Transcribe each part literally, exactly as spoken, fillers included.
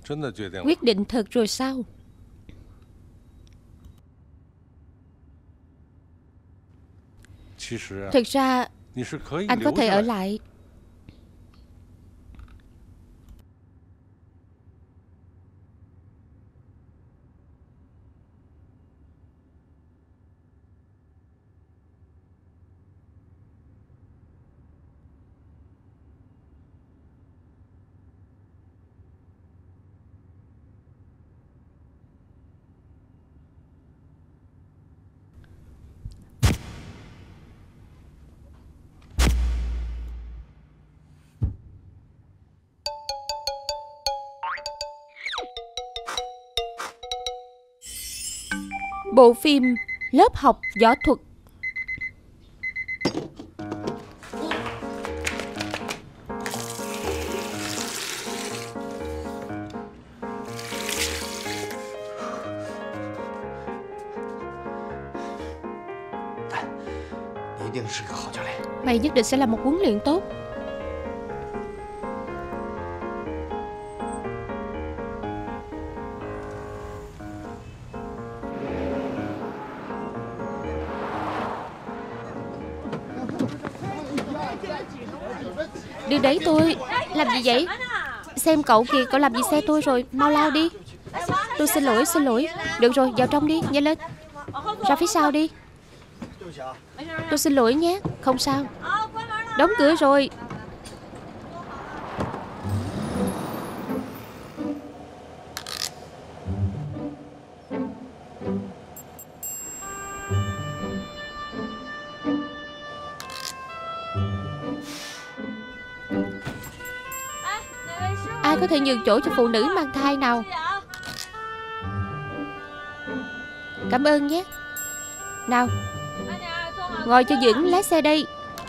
Quyết định thật rồi sao? Thật ra anh có thể ở lại. Bộ phim Lớp học võ thuật. Mày nhất định sẽ là một huấn luyện tốt. Đừng đẩy tôi. Làm gì vậy? Xem cậu kìa, cậu làm gì xe tôi rồi. Mau lao đi. Tôi xin lỗi, xin lỗi. Được rồi, vào trong đi, nhanh lên. Ra phía sau đi. Tôi xin lỗi nhé. Không sao. Đóng cửa rồi. Ai có thể nhường chỗ cho phụ nữ mang thai nào? Cảm ơn nhé. Nào, ngồi cho vững, lái xe đây.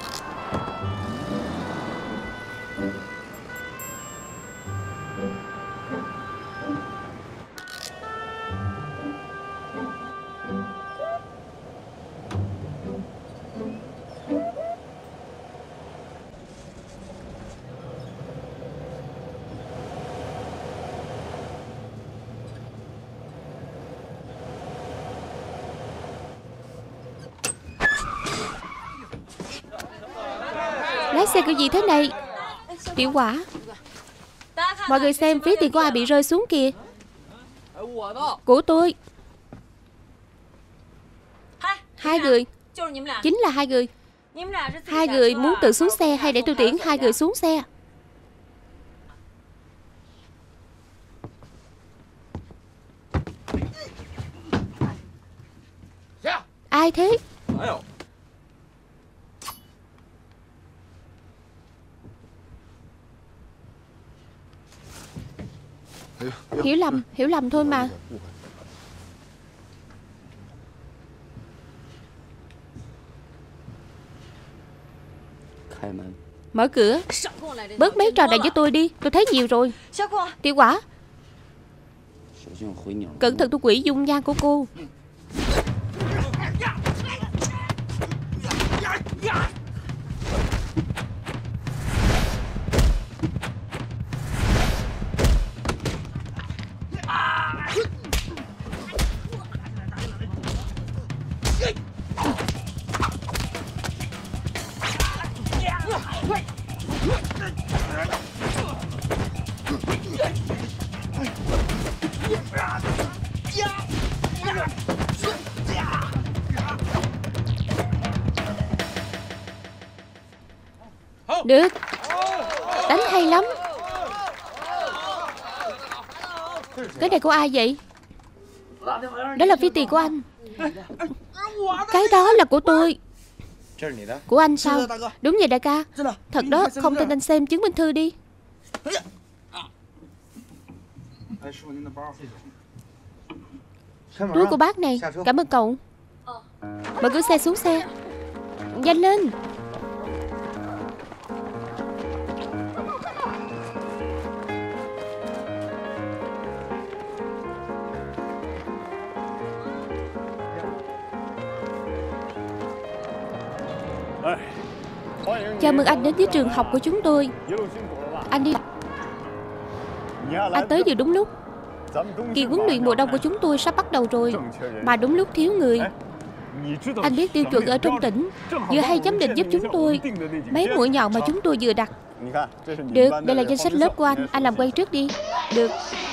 Lái xe kiểu gì thế này? Tiểu Quả, mọi người xem ví tiền của ai bị rơi xuống kìa. Của tôi. Hai người. Chính là hai người. Hai người muốn tự xuống xe hay để tôi tiễn hai người xuống xe? Ai thế? Hiểu lầm, hiểu lầm thôi mà. Mở cửa. Bớt mấy trò này với tôi đi. Tôi thấy nhiều rồi. Tiểu Quả, cẩn thận tôi quỷ dung nhan của cô. Được. Đánh hay lắm. Cái này của ai vậy? Đó là ví tiền của anh. Cái đó là của tôi. Của anh sao? Đúng vậy đại ca. Thật đó, không tin anh xem chứng minh thư đi. Túi của bác này. Cảm ơn cậu. Mở cửa xe xuống xe. Nhanh lên. Chào mừng anh đến với trường học của chúng tôi. Anh đi. Anh tới vừa đúng lúc. Kỳ huấn luyện mùa đông của chúng tôi sắp bắt đầu rồi, mà đúng lúc thiếu người. Anh biết tiêu chuẩn ở trong tỉnh vừa hay giám định giúp chúng tôi mấy mũi nhọn mà chúng tôi vừa đặt. Được, đây là danh sách lớp của anh. Anh làm quen trước đi. Được.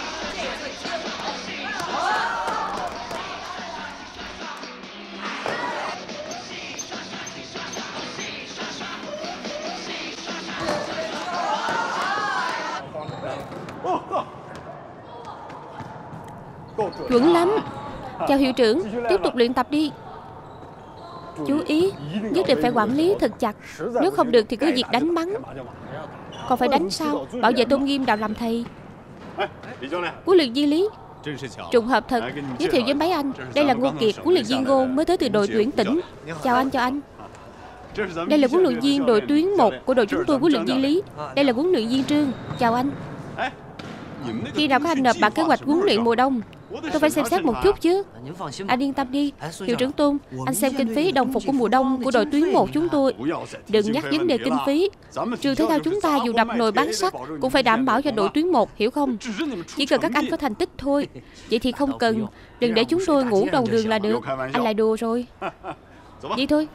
Chuẩn lắm. Chào hiệu trưởng, tiếp tục luyện tập đi. Chú ý, nhất định phải quản lý thật chặt. Nếu không được thì cứ việc đánh mắng. Còn phải đánh sao? Bảo vệ tôn nghiêm đạo làm thầy. Huấn luyện viên Lý. Trùng hợp thật. Giới thiệu với mấy anh, đây là Ngô Kiệt, huấn luyện viên Ngô mới tới từ đội tuyển tỉnh. Chào anh, chào anh. Đây là huấn luyện viên đội tuyến một của đội chúng tôi, huấn luyện viên Lý. Đây là huấn luyện viên Trương. Chào anh. Khi nào có anh nộp bản kế hoạch huấn luyện mùa đông? Tôi phải xem xét một chút chứ. Anh yên tâm đi. Hiệu trưởng Tôn, anh xem kinh phí đồng phục của mùa đông của đội tuyến một chúng tôi. Đừng nhắc vấn đề kinh phí. Trường thể thao chúng ta dù đập nồi bán sắt cũng phải đảm bảo cho đội tuyến một, hiểu không? Chỉ cần các anh có thành tích thôi. Vậy thì không cần. Đừng để chúng tôi ngủ đầu đường là được. Anh lại đùa rồi. Vậy thôi.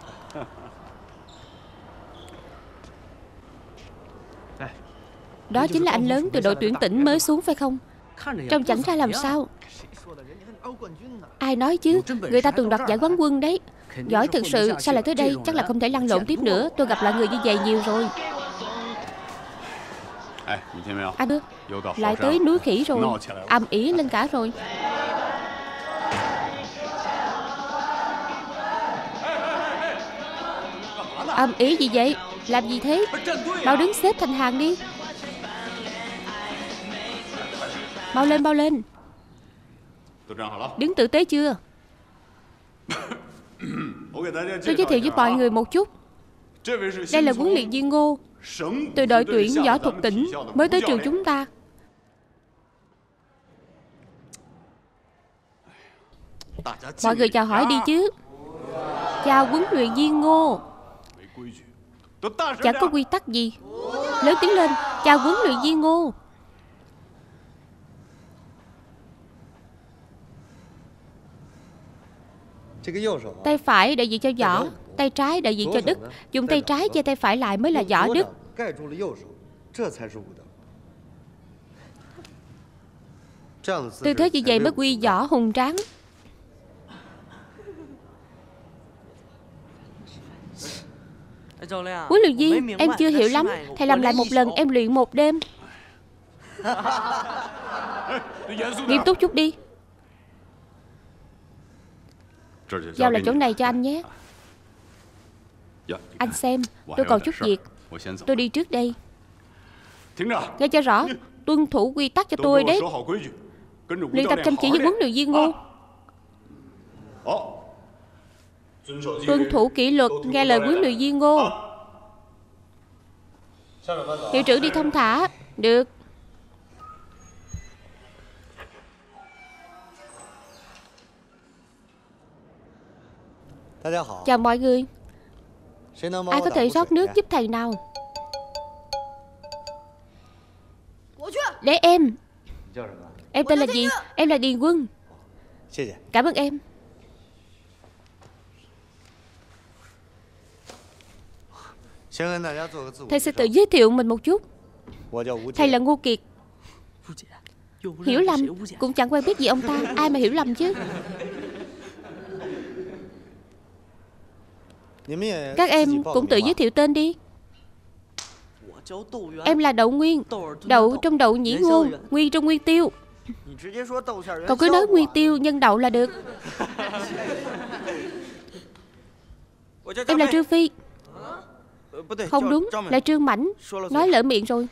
Đó chính là anh lớn từ đội tuyển tỉnh mới xuống phải không? Trông chẳng ra làm sao. Ai nói chứ, người ta từng đoạt giải quán quân đấy. Giỏi thực sự, sao lại tới đây? Chắc là không thể lăn lộn tiếp nữa. Tôi gặp lại người như vậy nhiều rồi. Anh ơi, lại tới núi khỉ rồi. Ầm ĩ lên cả rồi. Ầm ĩ gì vậy? Làm gì thế? Mau đứng xếp thành hàng đi. Mau lên, mau lên. Đứng tử tế chưa? Tôi giới thiệu với mọi người một chút. Đây là huấn luyện viên Ngô, từ đội tuyển võ thuật tỉnh mới tới trường chúng ta. Mọi người chào hỏi đi chứ. Chào huấn luyện viên Ngô. Chẳng có quy tắc gì. Lớn tiếng lên. Chào huấn luyện viên Ngô. Tay phải đại diện cho võ, tay trái đại diện cho đức. Dùng tay trái che tay phải lại mới là võ đức. Tư thế như vậy mới quy võ hùng tráng. Huấn luyện viên, em chưa hiểu lắm. Thầy làm lại một lần, em luyện một đêm. Nghiêm túc chút đi. Giao lại chỗ này cho anh nhé. Anh xem, tôi còn chút việc. Tôi đi trước đây. Nghe cho rõ, tuân thủ quy tắc cho tôi đấy. Luyện tập chăm chỉ với huấn luyện viên Ngô. Tuân thủ kỷ luật, nghe lời huấn luyện viên Ngô. Hiệu trưởng đi thông thả. Được. Chào mọi người. Ai có thể rót nước giúp thầy nào? Để em. Em tên là gì? Em là Điền Quân. Cảm ơn em. Thầy sẽ tự giới thiệu mình một chút. Thầy là Ngô Kiệt. Hiểu lầm, cũng chẳng quen biết gì ông ta. Ai mà hiểu lầm chứ. Các em cũng tự giới thiệu tên đi. Em là Đậu Nguyên. Đậu trong đậu nhĩ ngôn, nguyên trong nguyên tiêu. Cậu cứ nói nguyên tiêu nhân đậu là được. Em là Trương Phi. Không đúng, là Trương Mãnh. Nói lỡ miệng rồi.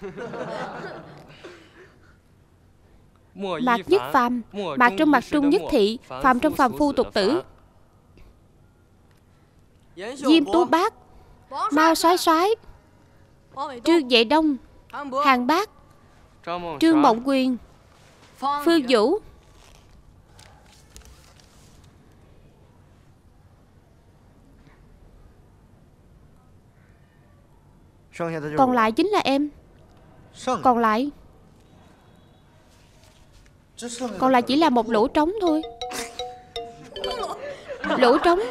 Mạc Nhất Phàm. Mạc trong Mạc Trung Nhất Thị, Phàm trong Phàm Phu Tục Tử. Diêm Tú Bác, Mao Soái Soái, Trương Vệ Đông, Hàng Bác, Trương Mộng Quyền, Phương Vũ. Còn lại chính là em. Còn lại Còn lại chỉ là một lỗ trống thôi. Lỗ trống.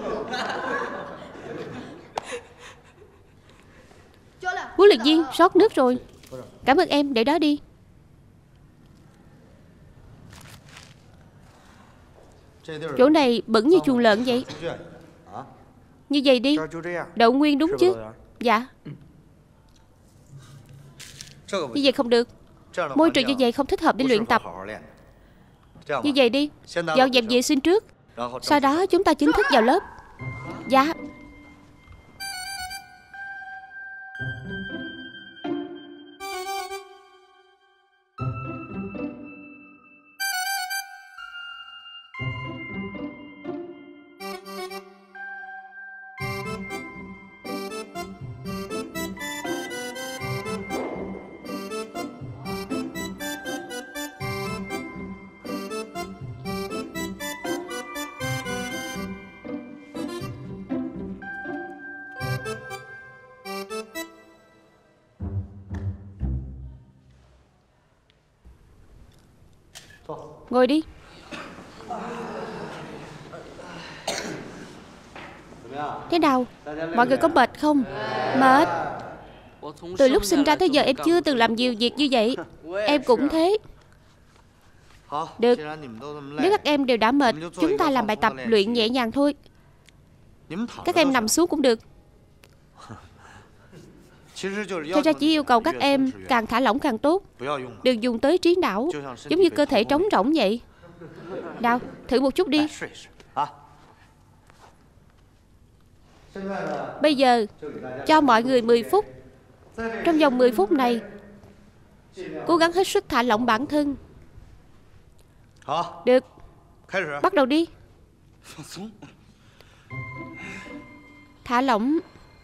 Huấn luyện viên, rót nước rồi. Cảm ơn em, để đó đi. Chỗ này bẩn như chuồng lợn vậy. Như vậy đi. Đậu nguyên đúng chứ? Dạ. Như vậy không được. Môi trường như vậy không thích hợp để luyện tập. Như vậy đi, dọn dẹp vệ sinh trước, sau đó chúng ta chính thức vào lớp. Dạ. Ngồi đi. Thế nào? Mọi người có mệt không? Mệt. Từ lúc sinh ra tới giờ em chưa từng làm nhiều việc như vậy. Em cũng thế. Được. Nếu các em đều đã mệt, chúng ta làm bài tập luyện nhẹ nhàng thôi. Các em nằm xuống cũng được. Thật ra chỉ yêu cầu các em càng thả lỏng càng tốt. Đừng dùng tới trí não, giống như cơ thể trống rỗng vậy. Nào, thử một chút đi. Bây giờ cho mọi người mười phút. Trong vòng mười phút này, cố gắng hết sức thả lỏng bản thân. Được. Bắt đầu đi. Thả lỏng.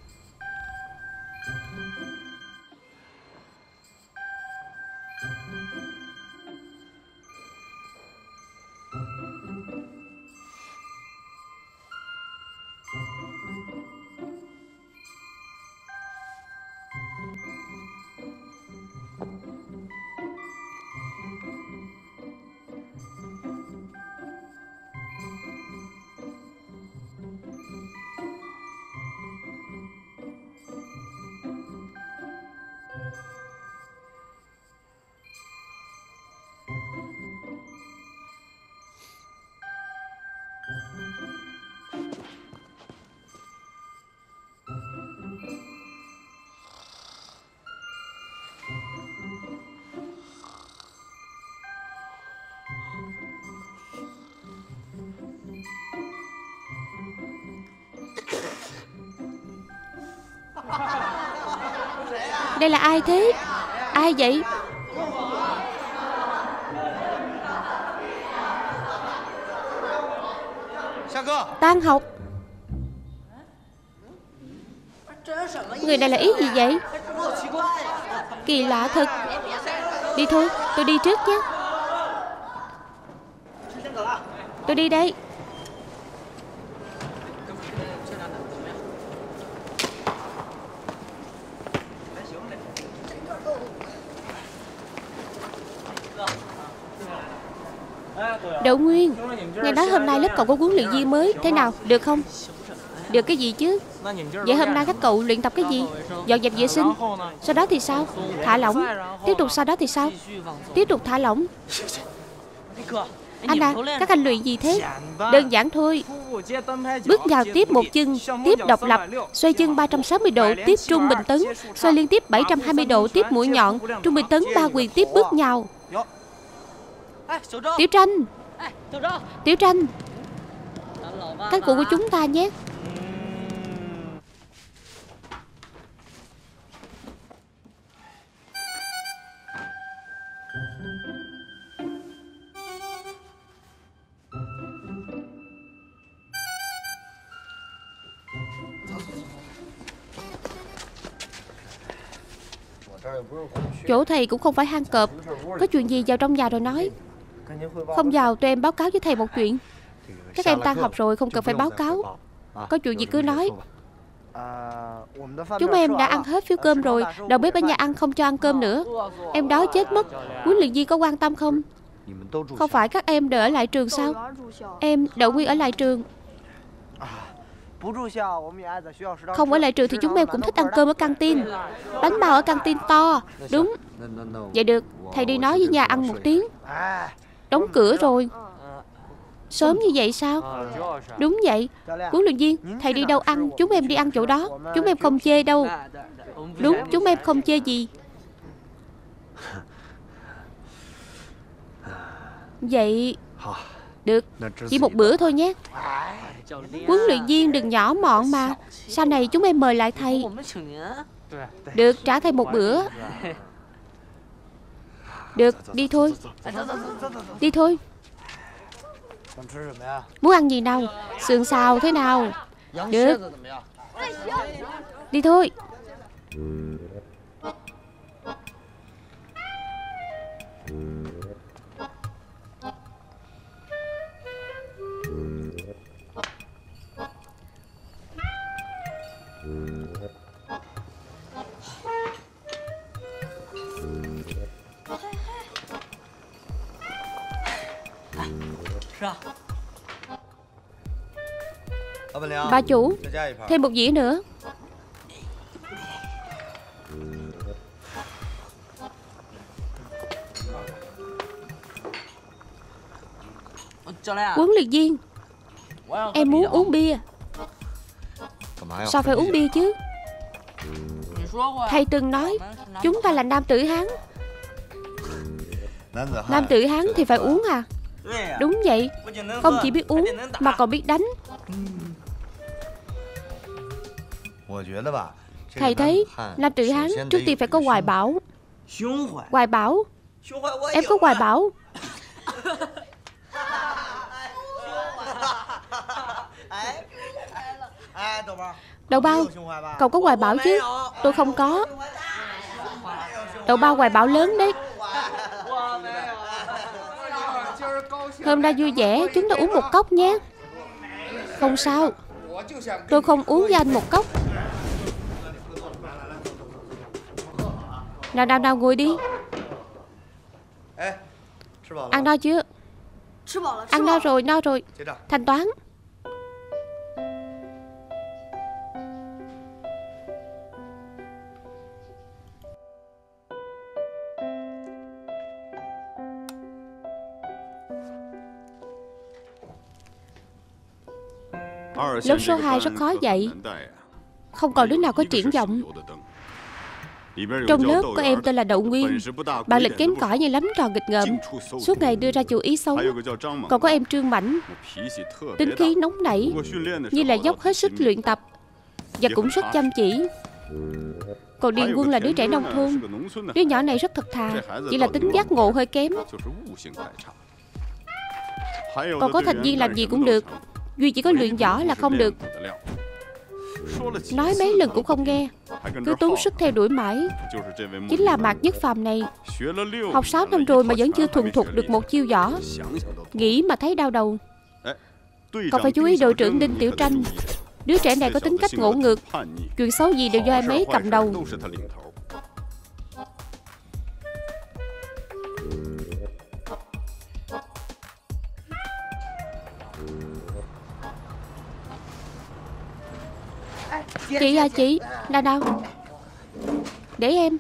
Đây là ai thế? Ai vậy? Tan học. Người này là ý gì vậy? Kỳ lạ thật. Đi thôi, tôi đi trước nhé. Tôi đi đây. Đậu Nguyên, nghe nói hôm nay lớp cậu có huấn luyện viên mới. Thế nào, được không? Được cái gì chứ? Vậy hôm nay các cậu luyện tập cái gì? Dọn dẹp vệ sinh. Sau đó thì sao? Thả lỏng. Tiếp tục sau đó thì sao? Tiếp tục thả lỏng. Anh à, các anh luyện gì thế? Đơn giản thôi. Bước vào tiếp một chân, tiếp độc lập, xoay chân ba trăm sáu mươi độ, tiếp trung bình tấn, xoay liên tiếp bảy trăm hai mươi độ, tiếp mũi nhọn, trung bình tấn, ba quyền, tiếp bước nhào. Tiểu Tranh, Tiểu Tranh, các cụ của chúng ta nhé. Chỗ thầy cũng không phải hang cọp. Có chuyện gì vào trong nhà rồi nói. Không vào tụi em báo cáo với thầy một chuyện. Các em tan học rồi không cần phải báo cáo. Có chuyện gì cứ nói. Chúng em đã ăn hết phiếu cơm rồi. Đầu bếp ở nhà ăn không cho ăn cơm nữa. Em đói chết mất. Huấn luyện viên có quan tâm không? Không phải các em đều ở lại trường sao? Em đậu Nguyên ở lại trường. Không ở lại trường thì chúng em cũng thích ăn cơm ở căng tin. Bánh bao ở căng tin to. Đúng. Vậy được, thầy đi nói với nhà ăn một tiếng. Đóng cửa rồi. Sớm như vậy sao? Đúng vậy. Huấn luyện viên, thầy đi đâu ăn, chúng em đi ăn chỗ đó. Chúng em không chê đâu. Đúng, chúng em không chê gì. Vậy được, chỉ một bữa thôi nhé. Huấn luyện viên đừng nhỏ mọn mà. Sau này chúng em mời lại thầy. Được, trả thầy một bữa. Được, đi thôi. Đi thôi. Muốn ăn gì nào? Sườn xào thế nào? Được. Đi thôi. Bà chủ, thêm một dĩa nữa. Huấn luyện viên, em muốn uống bia. Sao phải uống bia chứ? Thầy từng nói chúng ta là nam tử Hán. Nam tử Hán thì phải uống à? Đúng vậy. Không chỉ biết uống mà còn biết đánh. Thầy thấy nam tử Hán trước tiên phải có hoài bão. Hoài bão. Em có hoài bão. Đậu bao, cậu có hoài bão chứ? Tôi không có. Đậu bao hoài bão lớn đấy. Hôm nay vui vẻ, chúng ta uống một cốc nhé. Không sao. Tôi không uống với anh một cốc. Nào nào nào, ngồi đi. Ăn no chưa? Ăn no rồi, no rồi. Thanh toán. Lớp số hai rất khó dạy. Không còn đứa nào có triển vọng. Trong lớp có em tên là Đậu Nguyên. Bản lĩnh kém cỏi như lắm trò nghịch ngợm, suốt ngày đưa ra chủ ý xấu. Còn có em Trương Mãnh, tính khí nóng nảy, như là dốc hết sức luyện tập và cũng rất chăm chỉ. Còn Điền Quân là đứa trẻ nông thôn. Đứa nhỏ này rất thật thà, chỉ là tính giác ngộ hơi kém. Còn có thành viên làm gì cũng được, duy chỉ có luyện võ là không được. Nói mấy lần cũng không nghe, cứ tốn sức theo đuổi mãi. Chính là Mạc Nhất Phàm này. Học sáu năm rồi mà vẫn chưa thuần thục được một chiêu võ. Nghĩ mà thấy đau đầu. Còn phải chú ý đội trưởng Đinh Tiểu Tranh. Đứa trẻ này có tính cách ngỗ ngược, chuyện xấu gì đều do em ấy cầm đầu. Chị à chị, nào nào, để em.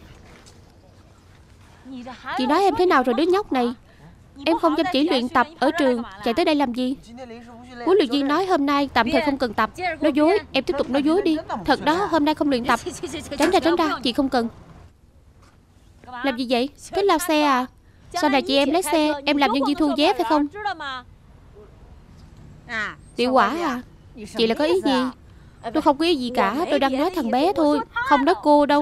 Chị nói em thế nào rồi đứa nhóc này? Em không chăm chỉ luyện tập ở trường, chạy tới đây làm gì? Huấn luyện viên nói hôm nay tạm thời không cần tập. Nói dối, em tiếp tục nói dối đi. Thật đó, hôm nay không luyện tập. Tránh ra, tránh ra, chị không cần. Làm gì vậy? Cái lao xe à? Sau này chị em lấy xe, em làm nhân viên thu vé phải không? Tiểu Quả à, chị là có ý gì? Tôi không có ý gì cả, tôi đang nói thằng bé thôi, không nói cô đâu.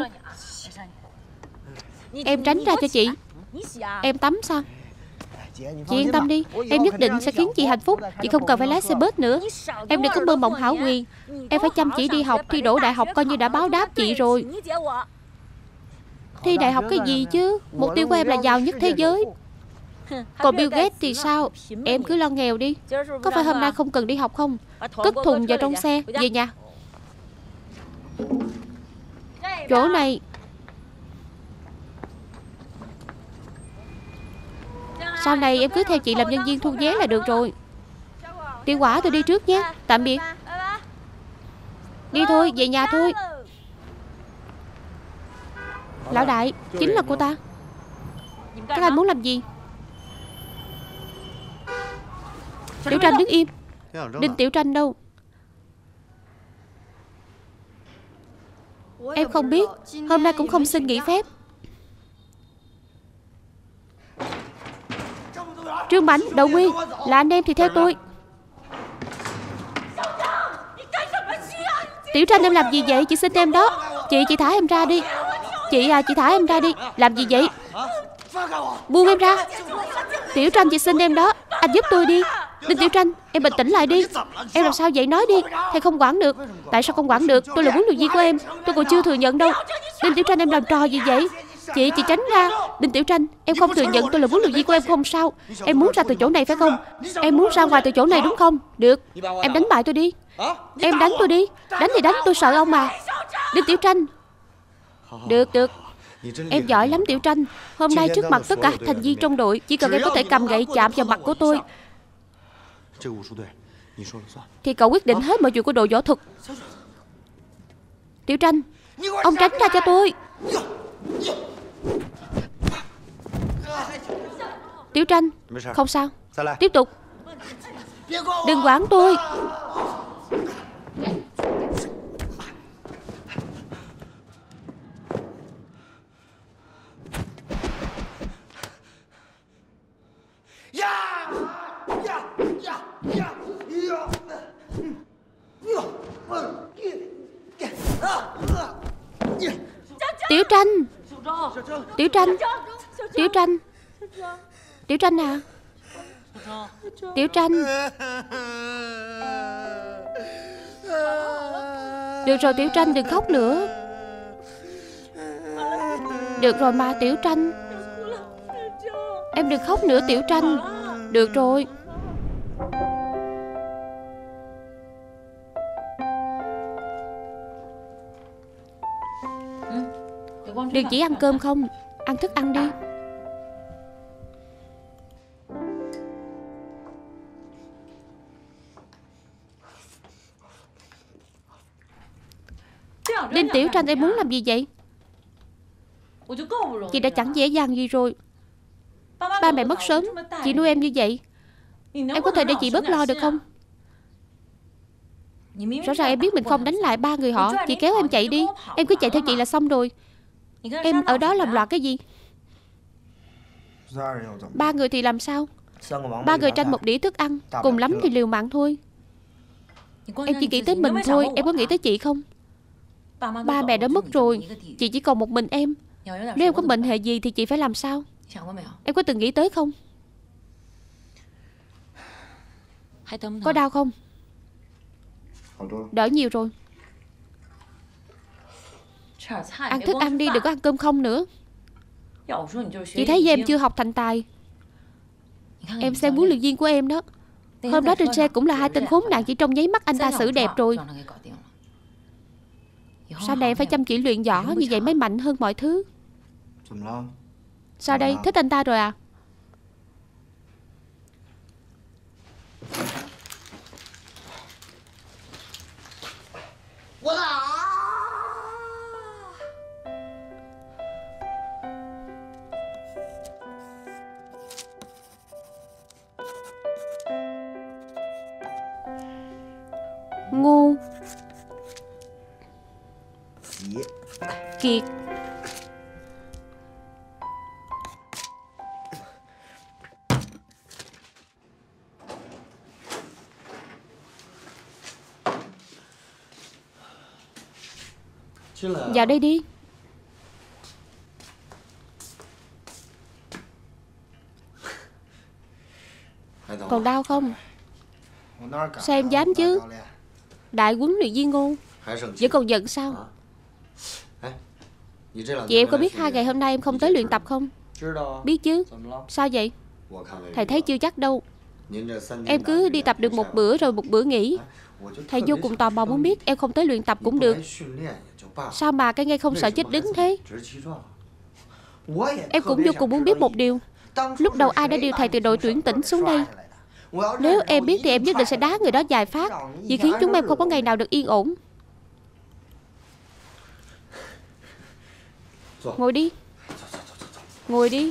Em tránh ra cho chị. Em tắm sao? Chị yên tâm đi, em nhất định sẽ khiến chị hạnh phúc. Chị không cần phải lái xe bus nữa. Em đừng có mơ mộng hão huyền. Em phải chăm chỉ đi học, thi đỗ đại học coi như đã báo đáp chị rồi. Thi đại học cái gì chứ? Mục tiêu của em là giàu nhất thế giới. Còn Bill Gates thì sao? Em cứ lo nghèo đi. Có phải hôm nay không cần đi học không? Cất thùng vào trong xe, về nhà. Chỗ này. Sau này em cứ theo chị làm nhân viên thu vé là được rồi. Tiểu Quả, tôi đi trước nhé. Tạm biệt. Đi thôi, về nhà thôi. Lão đại, chính là cô ta. Các anh muốn làm gì? Tiểu Tranh đứng im. Đinh Tiểu Tranh đâu? Em không biết. Hôm nay cũng không xin nghỉ phép. Trương Mãnh, Đậu Nguyên, là anh em thì theo tôi. Tiểu Tranh, em làm gì vậy? Chị xin em đó. Chị, chị thả em ra đi. Chị à, chị thả em ra đi. Làm gì vậy? Buông em ra. Tiểu Tranh, chị xin em đó. Anh giúp tôi đi. Đinh Tiểu Tranh, em bình tĩnh lại đi. Em làm sao vậy, nói đi. Thầy không quản được. Tại sao không quản được? Tôi là huấn luyện viên của em. Tôi còn chưa thừa nhận đâu. Đinh Tiểu Tranh, em làm trò gì vậy? Chị, chị tránh ra. Đinh Tiểu Tranh, em không thừa nhận tôi là huấn luyện viên của em không sao. Em muốn ra từ chỗ này phải không? Em muốn ra ngoài từ chỗ này đúng không? Được, em đánh bại tôi đi. Em đánh tôi đi. Đánh thì đánh, tôi sợ ông mà. Đinh Tiểu Tranh. Được, được. Em giỏi lắm Tiểu Tranh. Hôm nay trước mặt tất cả thành viên trong đội, chỉ cần em có thể cầm gậy chạm vào mặt của tôi thì cậu quyết định hết mọi chuyện của đội võ thuật. Tiểu Tranh, ông tránh ra cho tôi. Tiểu Tranh, không sao. Tiếp tục. Đừng quản tôi. Tiểu Tranh. Tiểu Tranh. Tiểu Tranh. Tiểu Tranh à. Tiểu Tranh. Được rồi Tiểu Tranh, đừng khóc nữa. Được rồi mà Tiểu Tranh. Em đừng khóc nữa Tiểu Tranh. Được rồi. Đừng chỉ ăn cơm không, ăn thức ăn đi. Đinh Tiểu Tranh, em muốn làm gì vậy? Chị đã chẳng dễ dàng gì rồi. Ba mẹ mất sớm, chị nuôi em như vậy. Em có thể để chị bớt lo được không? Rõ ràng em biết mình không đánh lại ba người họ. Chị kéo em chạy đi. Em cứ chạy theo chị là xong rồi. Em ở đó làm loạn cái gì? Ba người thì làm sao? Ba người tranh một đĩa thức ăn, cùng lắm thì liều mạng thôi. Em chỉ nghĩ tới mình thôi. Em có nghĩ tới chị không? Ba mẹ đã mất rồi, chị chỉ còn một mình em. Nếu em có bệnh hệ gì thì chị phải làm sao? Em có từng nghĩ tới không? Có đau không? Đỡ nhiều rồi. Ăn thức ăn đi, đừng có ăn cơm không nữa. Chị thấy em chưa học thành tài. Em xem huấn luyện viên của em đó. Hôm đó trên xe cũng là hai tên khốn nạn, chỉ trong nháy mắt anh ta xử đẹp rồi. Sau này em phải chăm chỉ luyện võ, như vậy mới mạnh hơn mọi thứ. Sao đây, thích anh ta rồi à? Ngu. Kiệt. Vào đây đi. Còn đau không? Sao em dám chứ? Đại huấn luyện viên Ngô vẫn còn giận sao? Chị em có biết hai ngày hôm nay em không tới luyện tập không? Biết chứ. Sao vậy? Thầy thấy chưa chắc đâu. Em cứ đi tập được một bữa rồi một bữa nghỉ. Thầy vô cùng tò mò muốn biết em không tới luyện tập cũng được. Sao mà cái ngay không sợ chết đứng thế? Em cũng vô cùng muốn biết một điều. Lúc đầu ai đã điều thầy từ đội tuyển tỉnh xuống đây? Nếu em biết thì em nhất định sẽ đá người đó vài phát, vì khiến chúng em không có ngày nào được yên ổn. Ngồi đi. Ngồi đi.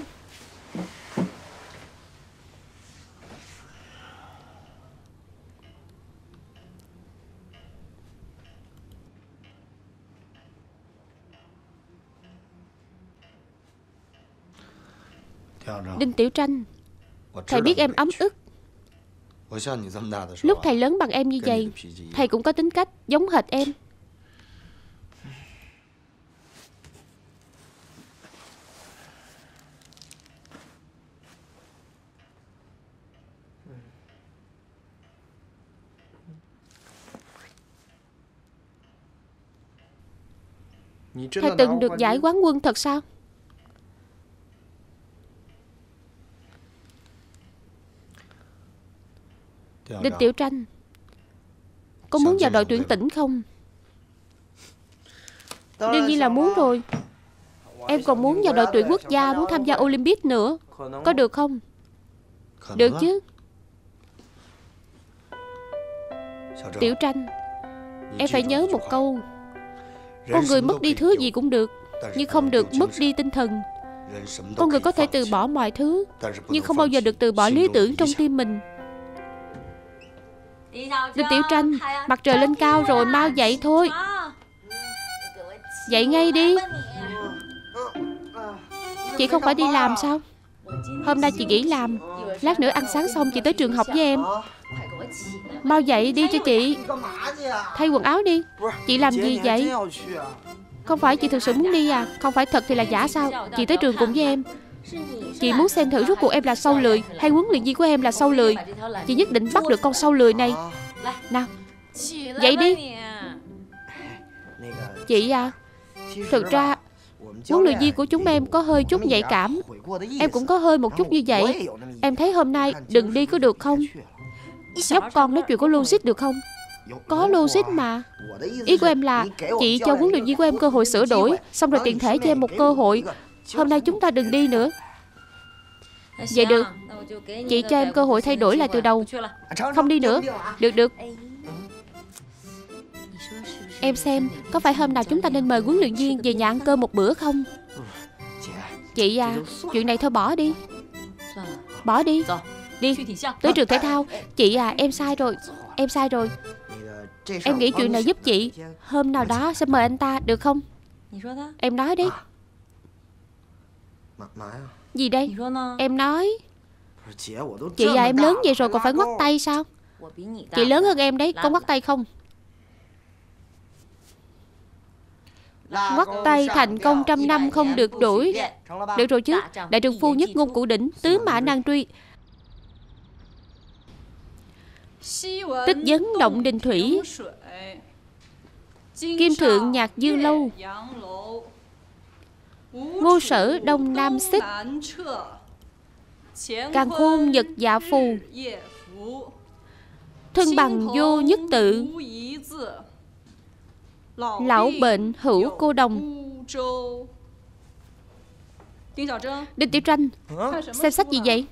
Đinh Tiểu Tranh, thầy biết em ấm ức. Lúc thầy lớn bằng em như vậy, thầy cũng có tính cách giống hệt em. Thầy từng được giải quán quân thật sao? Đinh Tiểu Tranh, có muốn vào đội tuyển tỉnh không? Đương nhiên là muốn rồi. Em còn muốn vào đội tuyển quốc gia, muốn tham gia Olympic nữa. Có được không? Được chứ. Tiểu Tranh, em phải nhớ một câu. Con người mất đi thứ gì cũng được, nhưng không được mất đi tinh thần. Con người có thể từ bỏ mọi thứ, nhưng không bao giờ được từ bỏ lý tưởng trong tim mình. Đinh Tiểu Tranh, mặt trời lên cao rồi, mau dậy thôi. Dậy ngay đi. Chị không phải đi làm sao? Hôm nay chị nghỉ làm. Lát nữa ăn sáng xong chị tới trường học với em. Mau dậy đi cho chị. Thay quần áo đi. Chị làm gì vậy? Không phải chị thực sự muốn đi à? Không phải thật thì là giả sao? Chị tới trường cùng với em. Chị muốn xem thử rốt cuộc em là sâu lười hay huấn luyện viên của em là sâu lười. Chị nhất định bắt được con sâu lười này. Nào, dậy đi. Chị à, thực ra huấn luyện viên của chúng em có hơi chút nhạy cảm. Em cũng có hơi một chút như vậy. Em thấy hôm nay đừng đi có được không? Nhóc con nói chuyện có logic được không? Có logic mà. Ý của em là chị cho huấn luyện viên của em cơ hội sửa đổi, xong rồi tiện thể cho em một cơ hội. Hôm nay chúng ta đừng đi nữa. Vậy được, chị cho em cơ hội thay đổi lại từ đầu. Không đi nữa. Được được. Em xem, có phải hôm nào chúng ta nên mời huấn luyện viên về nhà ăn cơm một bữa không? Chị à, chuyện này thôi bỏ đi. Bỏ đi. Đi, tới trường thể thao. Chị à, em sai rồi. Em sai rồi. Em nghĩ chuyện này giúp chị. Hôm nào đó sẽ mời anh ta, được không? Em nói đi. Gì đây? Em nói. Chị à, em lớn vậy rồi còn phải ngoắt tay sao? Chị lớn hơn em đấy, có ngoắt tay không? Ngoắt tay thành công trăm năm không được đuổi. Được rồi chứ. Đại trường phu nhất ngôn cửu đỉnh, tứ mã nan truy. Tích vấn động đình thủy. Kim thượng nhạc dương lâu. Ngô sở đông nam xích. Càn khôn nhật dạ phù. Thân bằng vô nhất tự. Lão bệnh hữu cô đồng. Đinh Tiểu Tranh, xem sách gì vậy?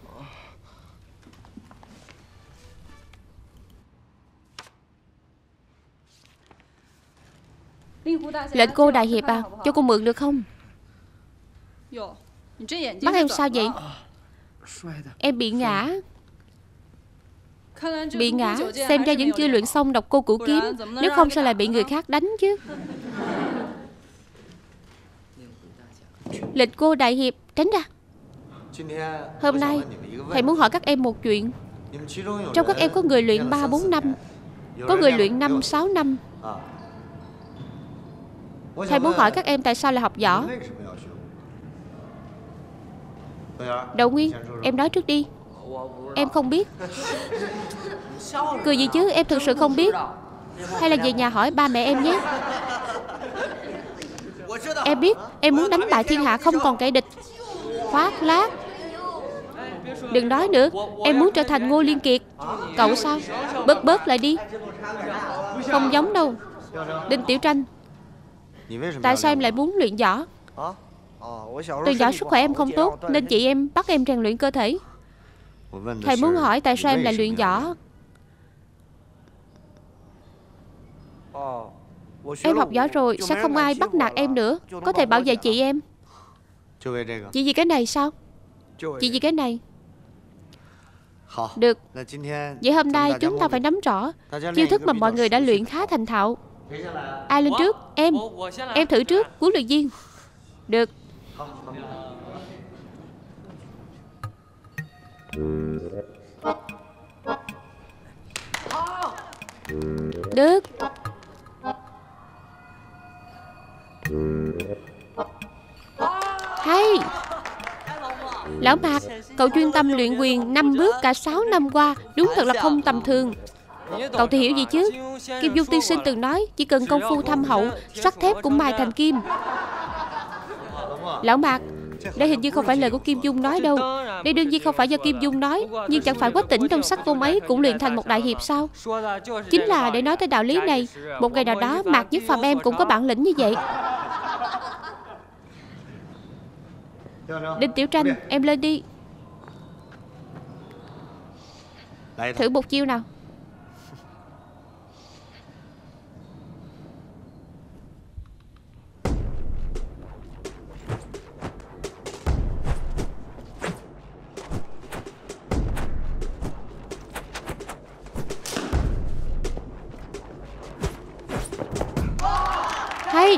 Lệnh cô đại hiệp à, cho cô mượn được không? Mắt em sao vậy? Em bị ngã. Bị ngã, xem ra vẫn chưa luyện xong độc cô cửu kiếm. Nếu không sao lại bị người khác đánh chứ. Lệnh cô đại hiệp, tránh ra. Hôm nay thầy muốn hỏi các em một chuyện. Trong các em có người luyện ba bốn năm, có người luyện năm sáu năm. Thầy muốn hỏi các em tại sao lại học võ. Đậu Nguyên, em nói trước đi. Em không biết. Cười gì chứ, em thực sự không biết. Hay là về nhà hỏi ba mẹ em nhé. Em biết, em muốn đánh bại thiên hạ không còn kẻ địch. Khoác lác. Đừng nói nữa, em muốn trở thành Ngô Liên Kiệt. Cậu sao? Bớt bớt lại đi. Không giống đâu. Đinh Tiểu Tranh, tại sao em lại muốn luyện võ? Từ nhỏ sức khỏe em không tốt nên chị em bắt em rèn luyện cơ thể. Thầy muốn hỏi tại sao em lại luyện võ? Em học võ rồi, sẽ không ai bắt nạt em nữa. Có thể bảo vệ chị em. Chỉ vì cái này sao? Chỉ vì cái này. Được. Vậy hôm nay chúng ta phải nắm rõ chiêu thức mà mọi người đã luyện khá thành thạo. Ai lên trước? Em. Em thử trước, huấn luyện viên. Được. Được. Hay. Lão Mạc, cậu chuyên tâm luyện quyền năm bước cả sáu năm qua, đúng thật là không tầm thường. Cậu thì hiểu gì chứ? Kim Dung tiên sinh từng nói chỉ cần công phu thâm hậu, sắt thép cũng mài thành kim. Lão Mạc, đây hình như không phải lời của Kim Dung nói đâu. Đây đương nhiên không phải do Kim Dung nói, nhưng chẳng phải Quách Tĩnh trong sắc phong ấy cũng luyện thành một đại hiệp sao? Chính là để nói tới đạo lý này, một ngày nào đó Mạc Nhất Phàm em cũng có bản lĩnh như vậy. Đinh Tiểu Tranh, em lên đi. Thử một chiêu nào. Hay.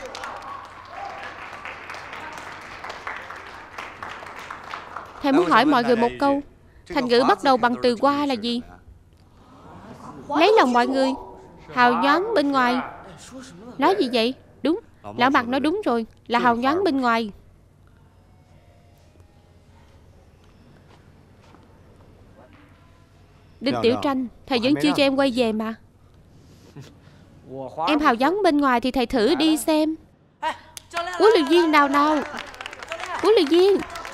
Thầy muốn hỏi mọi người một câu. Thành ngữ bắt đầu bằng từ qua là gì? Lấy lòng mọi người, hào nhoáng bên ngoài. Nói gì vậy? Đúng, Lão Mạc nói đúng rồi, là hào nhoáng bên ngoài. Đinh Tiểu Tranh, thầy vẫn chưa cho em quay về mà. Em hào nhoáng bên ngoài thì thầy thử đi xem. Huấn luyện viên nào nào. Huấn luyện viên.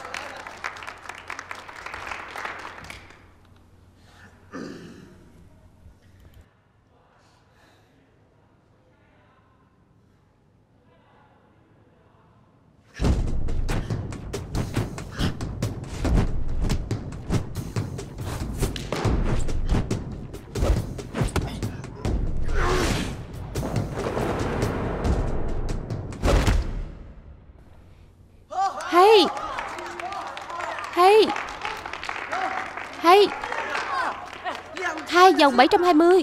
Hay. Hay. Hay. Hai vòng bảy trăm hai mươi.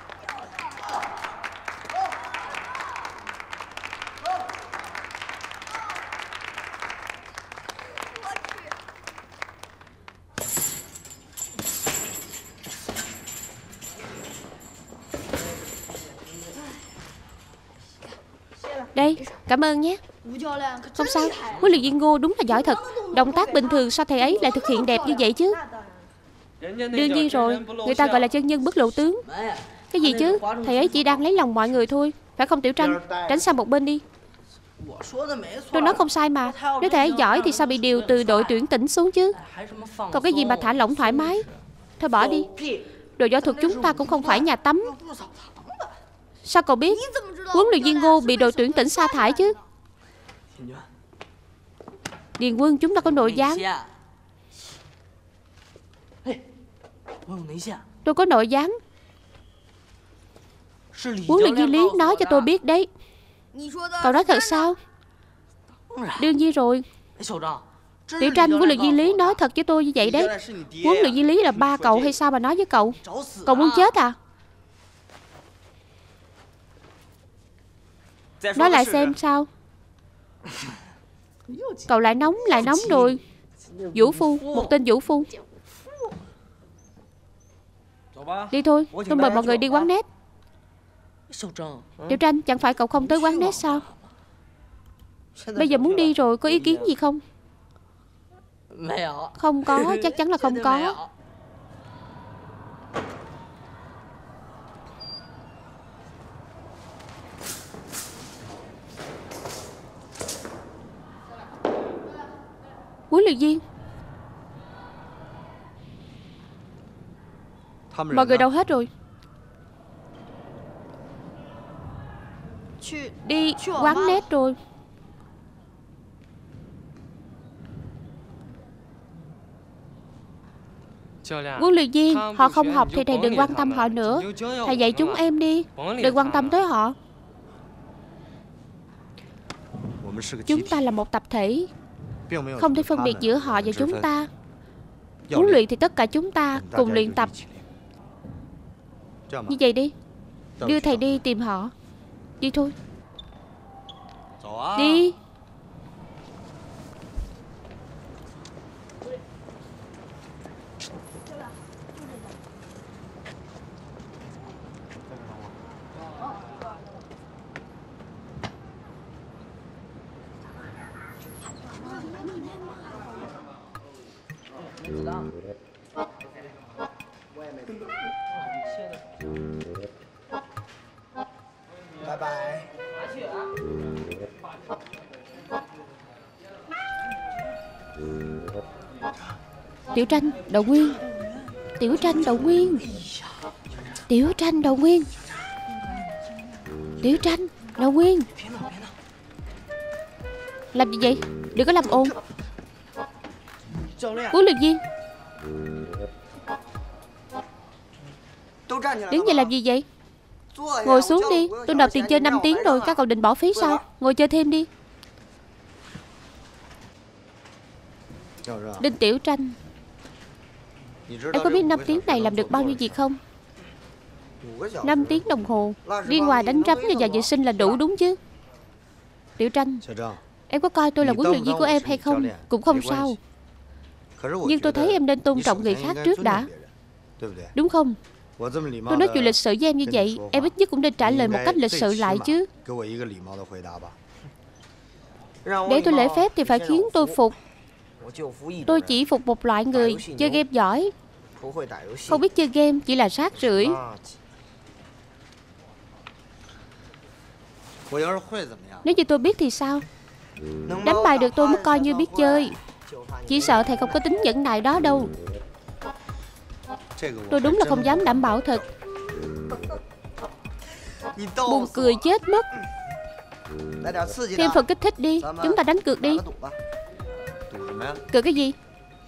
Đây, cảm ơn nhé. Không sao, huấn luyện viên Ngô đúng là giỏi thật. Động tác bình thường sao thầy ấy lại thực hiện đẹp như vậy chứ? Đương nhiên rồi, người ta gọi là chân nhân bất lộ tướng. Cái gì chứ, thầy ấy chỉ đang lấy lòng mọi người thôi. Phải không Tiểu Tranh? Tránh sang một bên đi. Tôi nói không sai mà. Nếu thầy ấy giỏi thì sao bị điều từ đội tuyển tỉnh xuống chứ? Còn cái gì mà thả lỏng thoải mái. Thôi bỏ đi. Đội võ thuật chúng ta cũng không phải nhà tắm. Sao cậu biết huấn luyện viên Ngô bị đội tuyển tỉnh sa thải chứ? Điền Quân, chúng ta có nội gián. Tôi có nội gián. Huấn luyện viên Lý nói cho tôi biết đấy. Cậu nói thật sao? Đương nhiên rồi. Tiểu Tranh, huấn luyện viên Lý nói thật với tôi như vậy đấy. Huấn luyện viên Lý là ba cậu hay sao mà nói với cậu? Cậu muốn chết à? Nói lại xem sao. Cậu lại nóng, lại nóng rồi. Vũ phu, một tên vũ phu. Đi thôi, tôi mời mọi người đi quán net. Tiểu Tranh, chẳng phải cậu không tới quán net sao? Bây giờ muốn đi rồi, có ý kiến gì không? Không có, chắc chắn là không có. Huấn luyện viên, mọi người đâu hết rồi? Đi quán net rồi. Huấn luyện viên, họ không học thì thầy đừng quan tâm họ nữa. Thầy dạy chúng em đi, đừng quan tâm tới họ. Chúng ta là một tập thể, không thể phân biệt giữa họ và chúng ta. Huấn luyện thì tất cả chúng ta cùng luyện tập. Như vậy đi, đưa thầy đi tìm họ. Đi thôi. Đi. Bye bye. Tiểu Tranh, Đậu Nguyên. Tiểu Tranh, Đậu Nguyên. Tiểu Tranh, Đậu Nguyên. Tiểu Tranh, Đậu Nguyên. Làm gì vậy? Đừng có làm ồn. Huấn luyện viên, đứng dậy làm gì vậy? Ngồi xuống đi. Tôi nộp tiền chơi năm tiếng rồi, các cậu định bỏ phí sao? Ngồi chơi thêm đi. Đinh Tiểu Tranh, em có biết năm tiếng này làm được bao nhiêu việc không? Năm tiếng đồng hồ đi ngoài đánh rắm và nhà vệ sinh là đủ đúng chứ? Tiểu Tranh, em có coi tôi là huấn luyện viên của em hay không cũng không sao, nhưng tôi thấy em nên tôn trọng người khác trước đã, đúng không? Tôi nói chuyện lịch sự với em như vậy, em ít nhất cũng nên trả lời một cách lịch sự lại chứ. Để tôi lễ phép thì phải khiến tôi phục. Tôi chỉ phục một loại người chơi game giỏi, không biết chơi game chỉ là rác rưởi. Nếu như tôi biết thì sao? Đánh bại được tôi mới coi như biết chơi. Chỉ sợ thầy không có tính nhẫn nại đó đâu. Tôi đúng là không dám đảm bảo thật. Buồn cười chết mất. Thêm phần kích thích đi. Chúng ta đánh cược đi. Cược cái gì?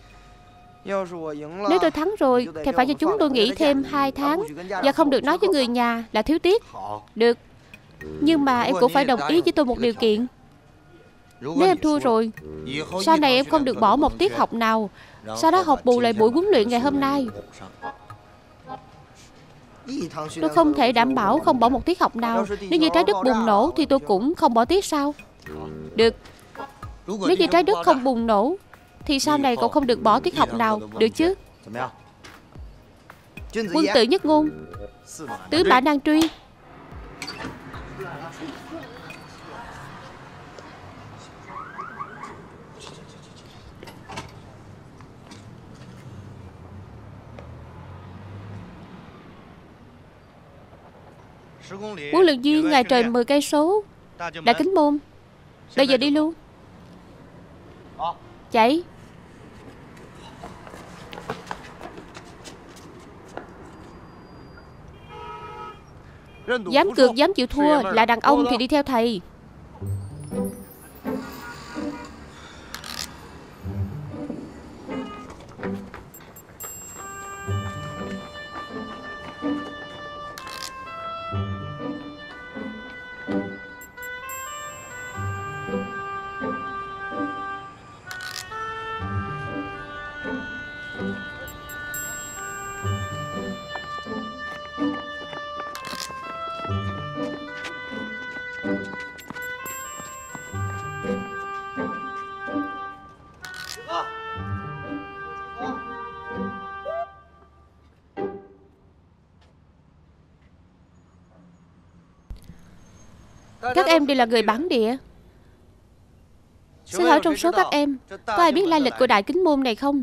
Nếu tôi thắng rồi thì phải cho chúng tôi nghỉ thêm hai tháng và không được nói với người nhà là thiếu tiết. Được. Nhưng mà em cũng phải đồng ý với tôi một điều kiện. Nếu em thua rồi, sau này em không được bỏ một tiết học nào, sau đó học bù lại buổi huấn luyện ngày hôm nay. Tôi không thể đảm bảo không bỏ một tiết học nào. Nếu như trái đất bùng nổ thì tôi cũng không bỏ tiết sao? Được. Nếu như trái đất không bùng nổ thì sau này cậu không được bỏ tiết học nào, được chứ? Quân tử nhất ngôn, tứ mã nan truy. Huấn luyện viên ngày trời mười cây số, Đại Kính Môn. Bây giờ đi luôn. Chạy. Dám cược dám chịu thua là đàn ông thì đi theo thầy. Các em đều là người bản địa. Xin hỏi trong số các em có ai biết lai lịch của Đại Kính Môn này không?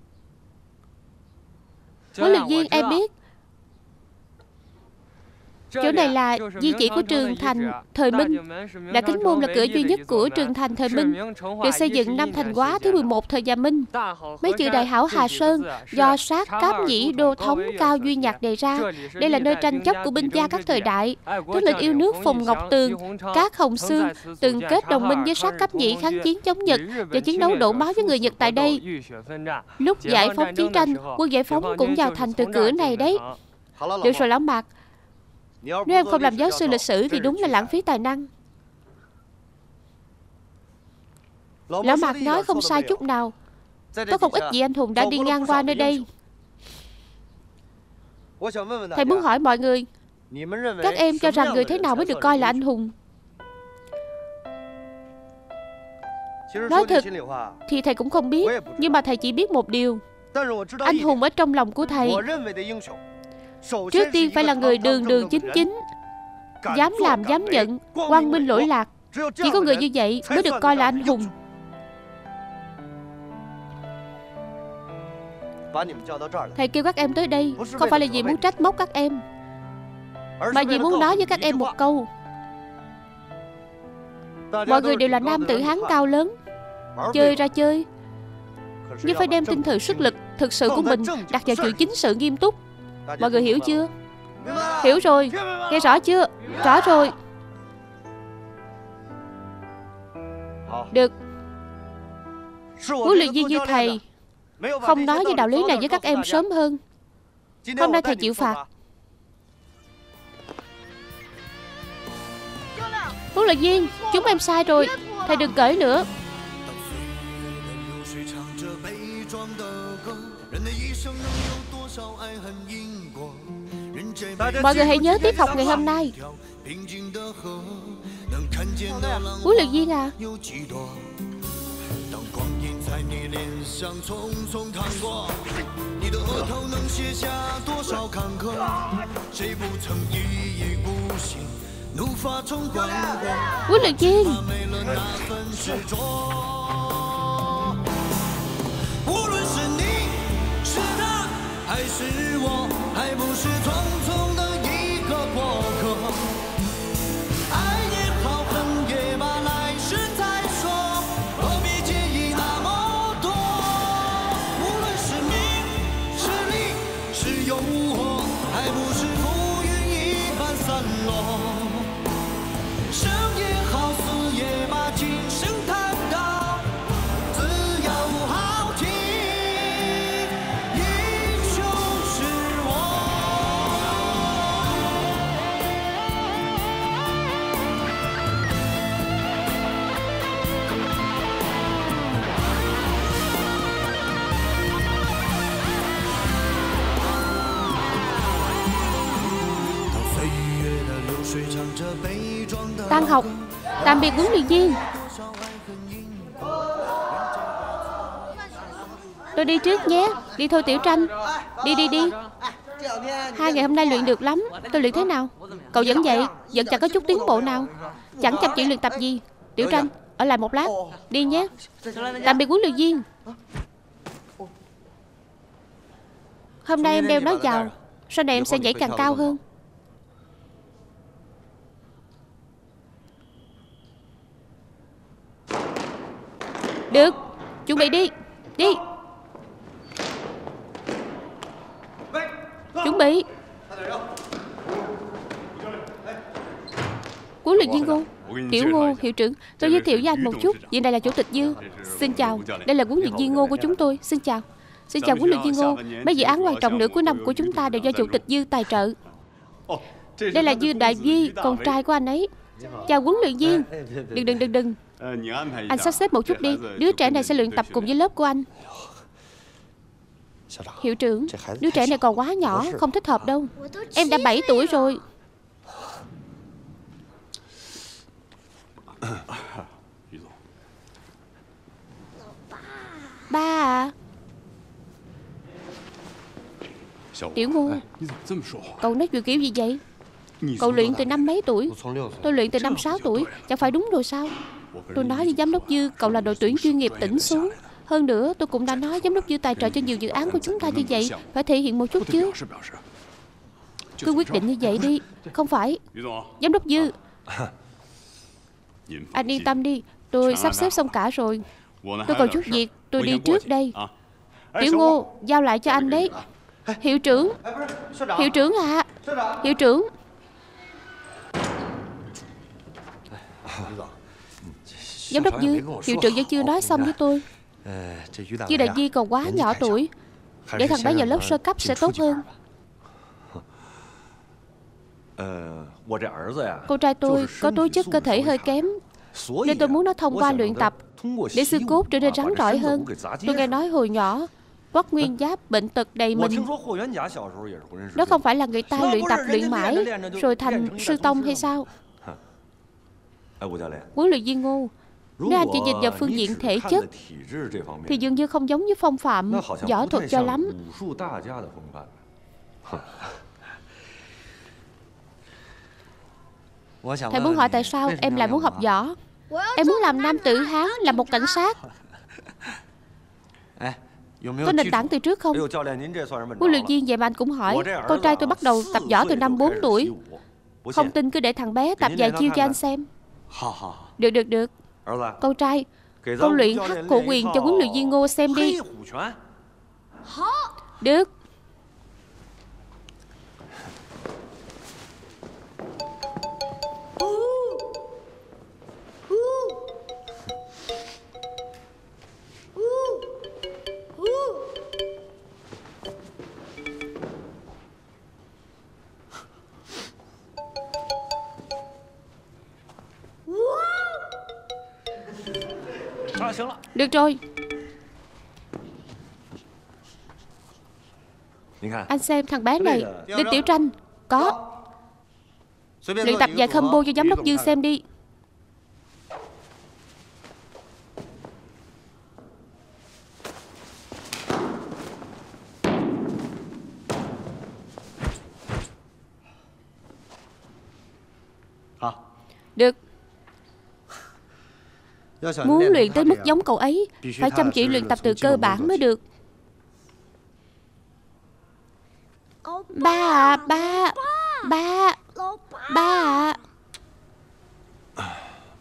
Huấn luyện viên, em biết. Chỗ này là di chỉ của Trường Thành thời Minh. Đại Kính Môn là cửa duy nhất của Trường Thành thời Minh, được xây dựng năm Thành Quá thứ mười một thời nhà Minh. Mấy chữ Đại Hảo Hà Sơn do Sát Cáp Nhĩ Đô thống Cao Duy Nhạc đề ra. Đây là nơi tranh chấp của binh gia các thời đại. Tướng lĩnh yêu nước Phùng Ngọc Tường, Cát Hồng Xương từng kết đồng minh với Sát Cáp Nhĩ kháng chiến chống Nhật và chiến đấu đổ máu với người Nhật tại đây. Lúc giải phóng chiến tranh, quân giải phóng cũng vào thành từ cửa này đấy. Được rồi Lão Mạc, nếu em không làm giáo sư lịch sử thì đúng là lãng phí tài năng. Lão Mạc nói không sai chút nào. Có không ít vị anh hùng đã đi ngang qua nơi đây. Thầy muốn hỏi mọi người, các em cho rằng người thế nào mới được coi là anh hùng? Nói thật thì thầy cũng không biết, nhưng mà thầy chỉ biết một điều. Anh hùng ở trong lòng của thầy trước tiên phải là người đường đường chính chính, dám làm dám nhận, quang minh lỗi lạc. Chỉ có người như vậy mới được coi là anh hùng. Thầy kêu các em tới đây không phải là vì muốn trách móc các em, mà vì muốn nói với các em một câu. Mọi người đều là nam tử hán cao lớn, chơi ra chơi, nhưng phải đem tinh thần sức lực thực sự của mình đặt vào chuyện chính sự nghiêm túc. Mọi người hiểu chưa? Hiểu rồi, nghe rõ chưa? Rõ rồi. Được. Huấn luyện viên như thầy không nói với đạo lý này với các em sớm hơn. Hôm nay thầy chịu phạt. Huấn luyện viên, chúng em sai rồi, thầy đừng cởi nữa. Mọi người hãy nhớ tiết học ngày hôm nay. Huấn luyện viên à, huấn luyện viên,还是我，还不是匆匆的一个过客。爱也好，恨也罢，来世再说，何必介意那么多？无论是名是利是诱惑，还不是浮云一般散落。生也好，死也罢，今生坦荡，自由好听。Tan học. Tạm biệt huấn luyện viên. Tôi đi trước nhé. Đi thôi Tiểu Tranh. Đi đi đi. Hai ngày hôm nay luyện được lắm. Tôi luyện thế nào? Cậu vẫn vậy. Vẫn chẳng có chút tiến bộ nào. Chẳng chăm chỉ luyện tập gì. Tiểu Tranh, ở lại một lát. Đi nhé. Tạm biệt huấn luyện viên. Hôm nay em đeo nó vào, sau này em sẽ nhảy càng cao hơn. Được, chuẩn bị đi. Đi. Chuẩn bị. Huấn luyện viên Ngô. Tiểu Ngô, hiệu trưởng, tôi giới thiệu với anh một chút. Vị này là chủ tịch Dư. Xin chào, đây là huấn luyện viên Ngô của chúng tôi. Xin chào. Xin chào huấn luyện viên Ngô. Mấy dự án quan trọng nữa cuối năm của chúng ta đều do chủ tịch Dư tài trợ. Đây là Dư Đại Di, con trai của anh ấy. Chào huấn luyện viên. Đừng đừng đừng đừng. Anh sắp xếp một chút đi. Đứa trẻ này sẽ luyện tập cùng với lớp của anh. Hiệu trưởng, đứa trẻ này còn quá nhỏ, không thích hợp đâu. Em đã bảy tuổi rồi. Ba à. Tiểu Ngô, cậu nói chuyện kiểu gì vậy? Cậu luyện từ năm mấy tuổi? Tôi luyện từ năm sáu tuổi. Chẳng phải đúng rồi sao? Tôi nói với giám đốc Dư cậu là đội tuyển chuyên nghiệp tỉnh xuống. Hơn nữa tôi cũng đã nói giám đốc Dư tài trợ cho nhiều dự án của chúng ta như vậy. Phải thể hiện một chút chứ. Cứ quyết định như vậy đi. Không phải. Giám đốc Dư, anh yên tâm đi. Tôi sắp xếp xong cả rồi. Tôi còn chút việc, tôi đi trước đây. Tiểu Ngô, giao lại cho anh đấy. Hiệu trưởng. Hiệu trưởng ạ. Hiệu trưởng. Giám đốc Dư, hiệu trưởng vẫn chưa nói xong với tôi. Dư Đại Di còn quá nhỏ tuổi, để thằng bé vào lớp sơ cấp sẽ tốt hơn. Con trai tôi có tố chất cơ thể hơi kém, nên tôi muốn nó thông qua luyện tập để xương cốt trở nên rắn rỏi hơn. Tôi nghe nói hồi nhỏ Quắc Nguyên Giáp bệnh tật đầy mình. Đó không phải là người ta luyện tập luyện mãi rồi thành sư tông hay sao? Huấn luyện viên Ngô, nếu anh chỉ nhìn vào phương diện thể chất thì dường như không giống với Phong Phạm võ thuật cho lắm. Thầy muốn hỏi tại sao em lại muốn học võ? Em muốn làm nam tử Hán, làm một cảnh sát. Có nền tảng từ trước không? Huấn luyện viên vậy mà anh cũng hỏi. Con trai tôi bắt đầu tập võ từ năm bốn tuổi. Không tin cứ để thằng bé tập vài chiêu cho anh xem. Được được được. Con trai, con luyện hắc cổ quyền cho huấn luyện viên Ngô xem đi. Được. Được rồi. Anh xem thằng bé này. Đinh Tiểu Tranh. Có. Luyện tập vài combo cho giám đốc Dư xem đi. Được. Muốn luyện tới mức giống cậu ấy, phải chăm chỉ luyện tập từ cơ bản mới được. Ba à, ba. Ba. Ba à.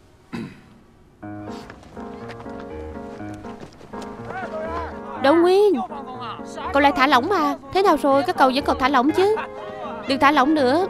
Đỗ Nguyên, cậu lại thả lỏng mà. Thế nào rồi, các cậu vẫn còn thả lỏng chứ? Đừng thả lỏng nữa.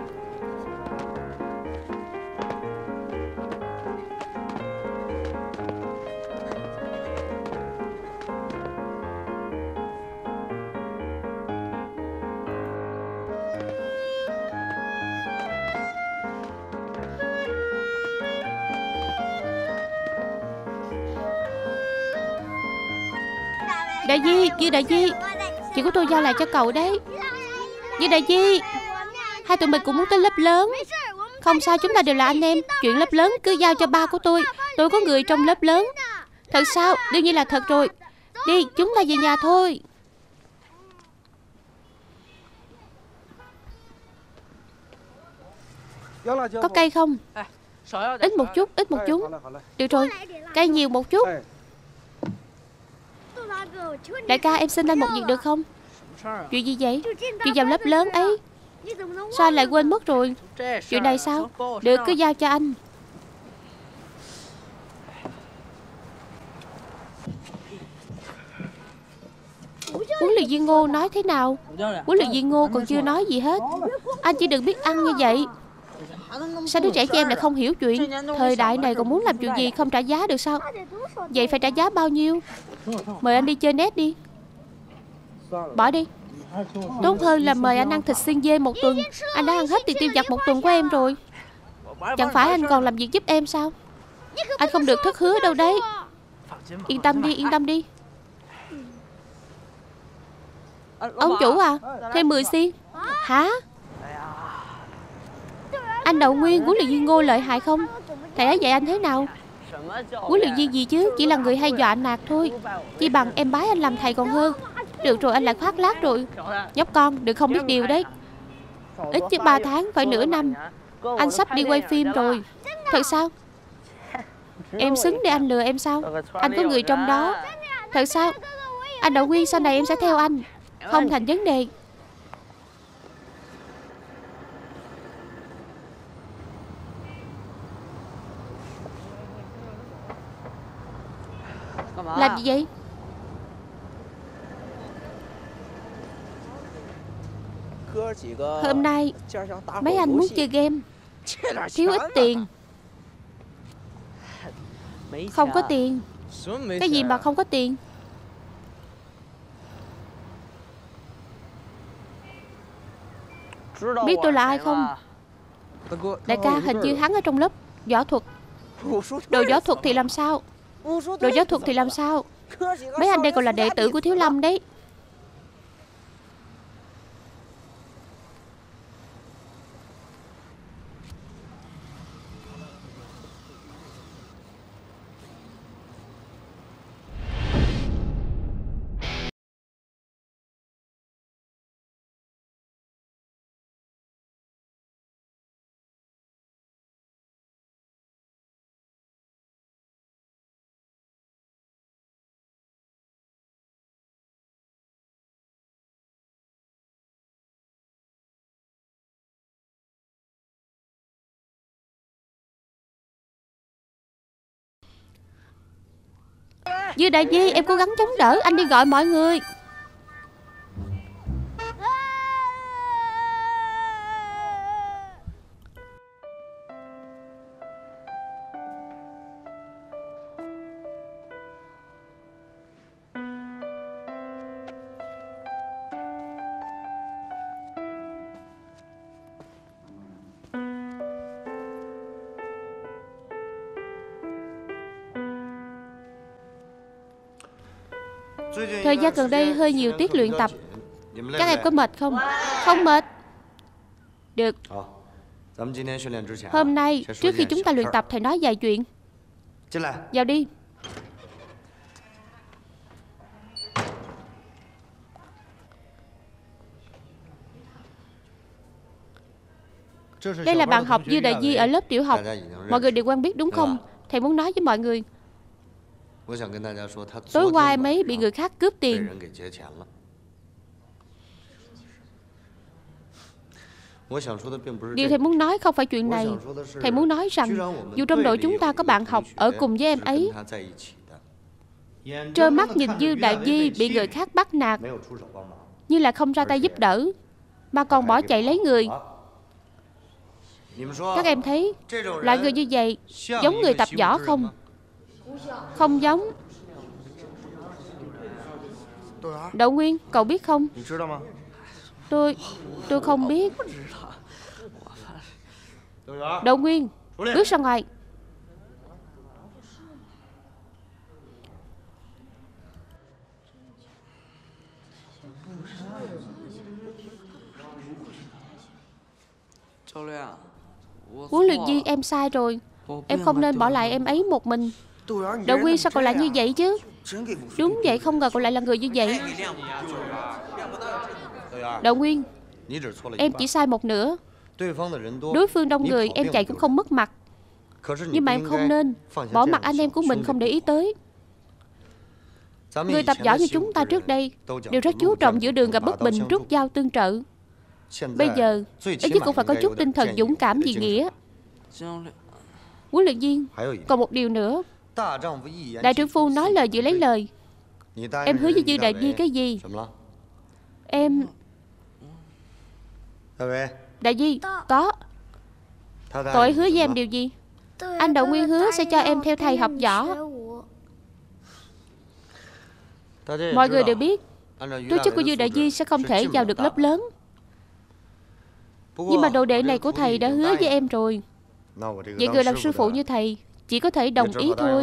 Đại Di, Dư Đại Di, chuyện của tôi giao lại cho cậu đấy. Dư Đại Di, hai tụi mình cũng muốn tới lớp lớn. Không sao, chúng ta đều là anh em. Chuyện lớp lớn cứ giao cho ba của tôi. Tôi có người trong lớp lớn. Thật sao? Đương nhiên là thật rồi. Đi, chúng ta về nhà thôi. Có cây không? Ít một chút, ít một chút. Được rồi, cây nhiều một chút. Đại ca, em xin anh một việc được không? Chuyện gì vậy? Chuyện vào lớp lớn ấy. Sao anh lại quên mất rồi? Chuyện này sao? Được, cứ giao cho anh. Huấn luyện viên Ngô nói thế nào? Huấn luyện viên Ngô còn chưa nói gì hết. Anh chỉ đừng biết ăn như vậy. Sao đứa trẻ cho em lại không hiểu chuyện? Thời đại này còn muốn làm chuyện gì không trả giá được sao? Vậy phải trả giá bao nhiêu? Mời anh đi chơi net đi. Bỏ đi. Tốt hơn là mời anh ăn thịt xiên dê một tuần. Anh đã ăn hết tiền tiêu vặt một tuần của em rồi. Chẳng phải anh còn làm việc giúp em sao? Anh không được thất hứa đâu đấy. Yên tâm đi, yên tâm đi. Ông chủ à, thêm mười xiên. Hả? Anh Đậu Nguyên, huấn luyện viên Ngô lợi hại không? Thầy ấy dạy anh thế nào? Huấn luyện viên gì chứ, chỉ là người hay dọa nạt thôi. Chỉ bằng em bái anh làm thầy còn hơn. Được rồi, anh lại khoác lác rồi. Nhóc con, đừng không biết điều đấy. Ít nhất ba tháng, phải nửa năm. Anh sắp đi quay phim rồi. Thật sao? Em xứng để anh lừa em sao? Anh có người trong đó. Thật sao? Anh Đậu Nguyên, sau này em sẽ theo anh. Không thành vấn đề. Làm gì vậy? Hôm nay mấy anh muốn chơi game, thiếu ít tiền. Không có tiền. Cái gì mà không có tiền? Biết tôi là ai không? Đại ca, hình như hắn ở trong lớp võ thuật. Đồ võ thuật thì làm sao? Đồ võ thuật thì làm sao? Mấy anh đây còn là đệ tử của Thiếu Lâm đấy. Dư Đại Di, em cố gắng chống đỡ, anh đi gọi mọi người. Thời gian gần đây hơi nhiều tiết luyện tập. Các em có mệt không? Không mệt. Được. Hôm nay, trước khi chúng ta luyện tập, thầy nói vài chuyện. Vào đi. Đây là bạn học Dư Đại Di ở lớp tiểu học. Mọi người đều quen biết đúng không? Thầy muốn nói với mọi người, tối qua em ấy bị người khác cướp tiền. Điều thầy muốn nói không phải chuyện này. Thầy muốn nói rằng dù trong đội chúng ta có bạn học ở cùng với em ấy, trơ mắt nhìn Dư Đại Di bị người khác bắt nạt, như là không ra tay giúp đỡ, mà còn bỏ chạy lấy người. Các em thấy loại người như vậy giống người tập võ không? Không giống. Đậu Nguyên, cậu biết không? Tôi... tôi không biết. Đậu Nguyên, bước ra ngoài. Huấn luyện viên, em sai rồi. Em không nên bỏ lại em ấy một mình. Đậu Nguyên, sao cậu lại như vậy chứ? Đúng vậy, không ngờ cậu lại là người như vậy. Đậu Nguyên, em chỉ sai một nửa. Đối phương đông người, em chạy cũng không mất mặt. Nhưng mà em không nên bỏ mặt anh em của mình không để ý tới. Người tập võ như chúng ta trước đây đều rất chú trọng giữa đường gặp bất bình, rút dao tương trợ. Bây giờ, ít nhất cũng phải có chút tinh thần dũng cảm vì nghĩa. Huấn luyện viên, còn một điều nữa. Đại trưởng phu nói lời giữ lấy lời. Em hứa với Dư Đại Di cái gì? Em... Đại Di, có. Cậu ấy hứa với em điều gì? Anh Đậu Nguyên hứa sẽ cho em theo thầy học võ. Mọi người đều biết tố chất của Dư Đại Di sẽ không thể vào được lớp lớn. Nhưng mà đồ đệ này của thầy đã hứa với em rồi. Vậy người làm sư phụ như thầy chỉ có thể đồng ý thôi.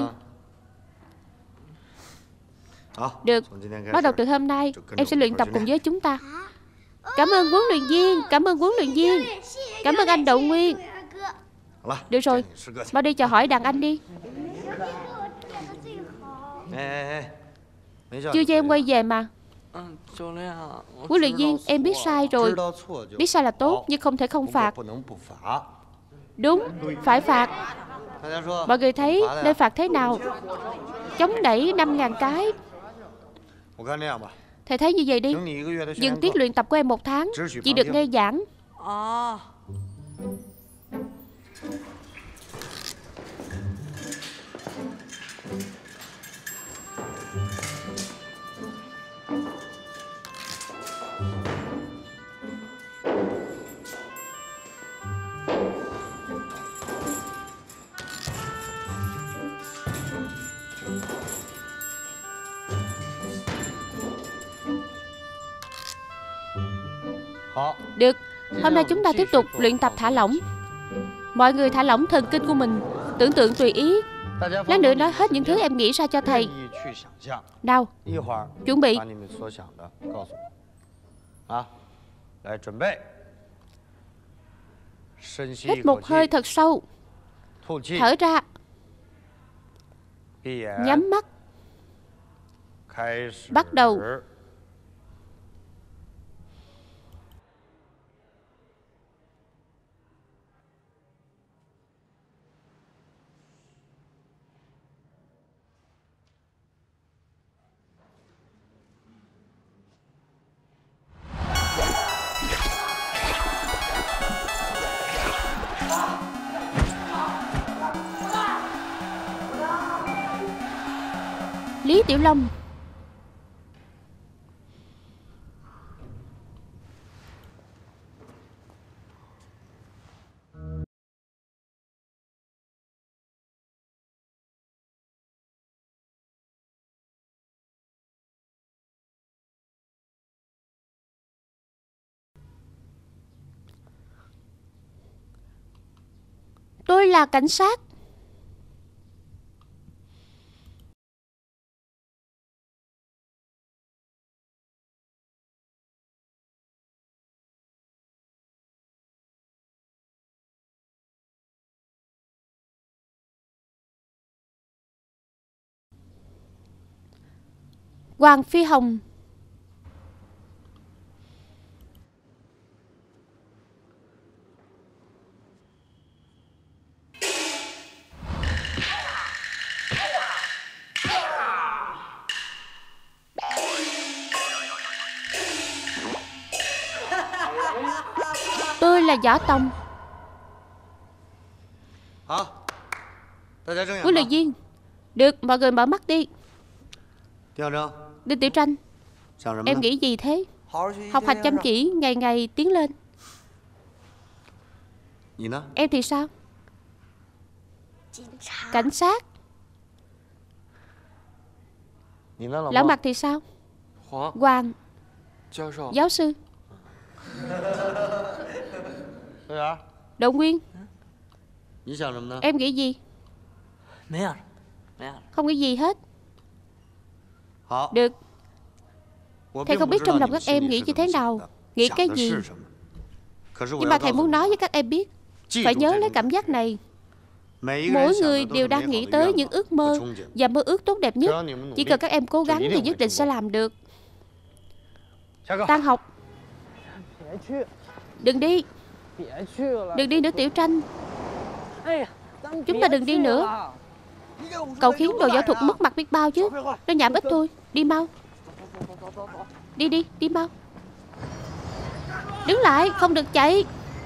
Được, bắt đầu từ hôm nay em sẽ luyện tập cùng với chúng ta. Cảm ơn huấn luyện viên. Cảm ơn huấn luyện viên. Cảm ơn anh Đậu Nguyên. Được rồi, mau đi chào hỏi đàn anh đi. Chưa cho em quay về mà. Huấn luyện viên, em biết sai rồi. Biết sai là tốt, nhưng không thể không phạt. Đúng, phải phạt. Mọi người thấy nên phạt thế nào? Chống đẩy năm ngàn cái. Thầy thấy như vậy đi. Dừng tiết luyện tập của em một tháng, chỉ được nghe giảng. Được, hôm nay chúng ta tiếp tục luyện tập thả lỏng. Mọi người thả lỏng thần kinh của mình, tưởng tượng tùy ý. Lát nữa nói hết những thứ em nghĩ ra cho thầy. Nào, chuẩn bị. Hít một hơi thật sâu, thở ra, nhắm mắt. Bắt đầu. Lý Tiểu Long. Tôi là cảnh sát. Hoàng Phi Hồng. Tôi là Võ Tòng. Huấn luyện viên. Được, mọi người mở mắt đi. Đinh Tiểu Tranh, em nghĩ gì thế? Học hành chăm chỉ, ngày ngày tiến lên. Em thì sao? Cảnh sát. Lão Mặt thì sao? Hoàng. Giáo sư. Đậu Nguyên. Em nghĩ gì? Không nghĩ gì hết. Được. Thầy không biết trong lòng các em nghĩ như thế nào, nghĩ cái gì, nhưng mà thầy muốn nói với các em biết. Phải nhớ lấy cảm giác này. Mỗi người đều đang nghĩ tới những ước mơ và mơ ước tốt đẹp nhất. Chỉ cần các em cố gắng thì nhất định sẽ làm được. Tan học. Đừng đi. Đừng đi nữa Tiểu Tranh. Chúng ta đừng đi nữa. Cậu khiến đồ võ thuật mất mặt biết bao chứ. Nó nhảm ít thôi. Đi mau. Đi đi, đi mau. Đứng lại, không được chạy.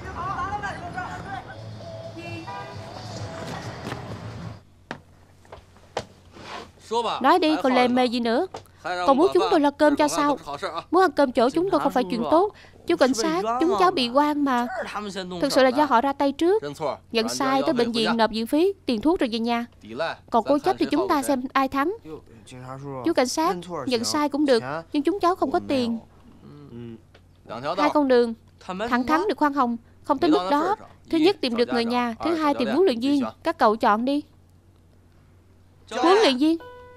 Nói đi, còn lề mề gì nữa? Còn muốn chúng tôi lo cơm cho sao? Muốn ăn cơm chỗ chúng tôi không phải chuyện tốt. Chú cảnh sát, chúng cháu bị oan mà. Thực sự là do họ ra tay trước. Nhận sai, tới bệnh viện nộp viện phí, tiền thuốc rồi về nhà. Còn cố chấp thì chúng ta xem ai thắng. Chú cảnh sát, nhận sai cũng được, nhưng chúng cháu không có tiền. Hai con đường, thẳng thắn được khoan hồng. Không tới mức đó. Thứ nhất tìm được người nhà, thứ hai tìm huấn luyện viên. Các cậu chọn đi. Huấn luyện viên.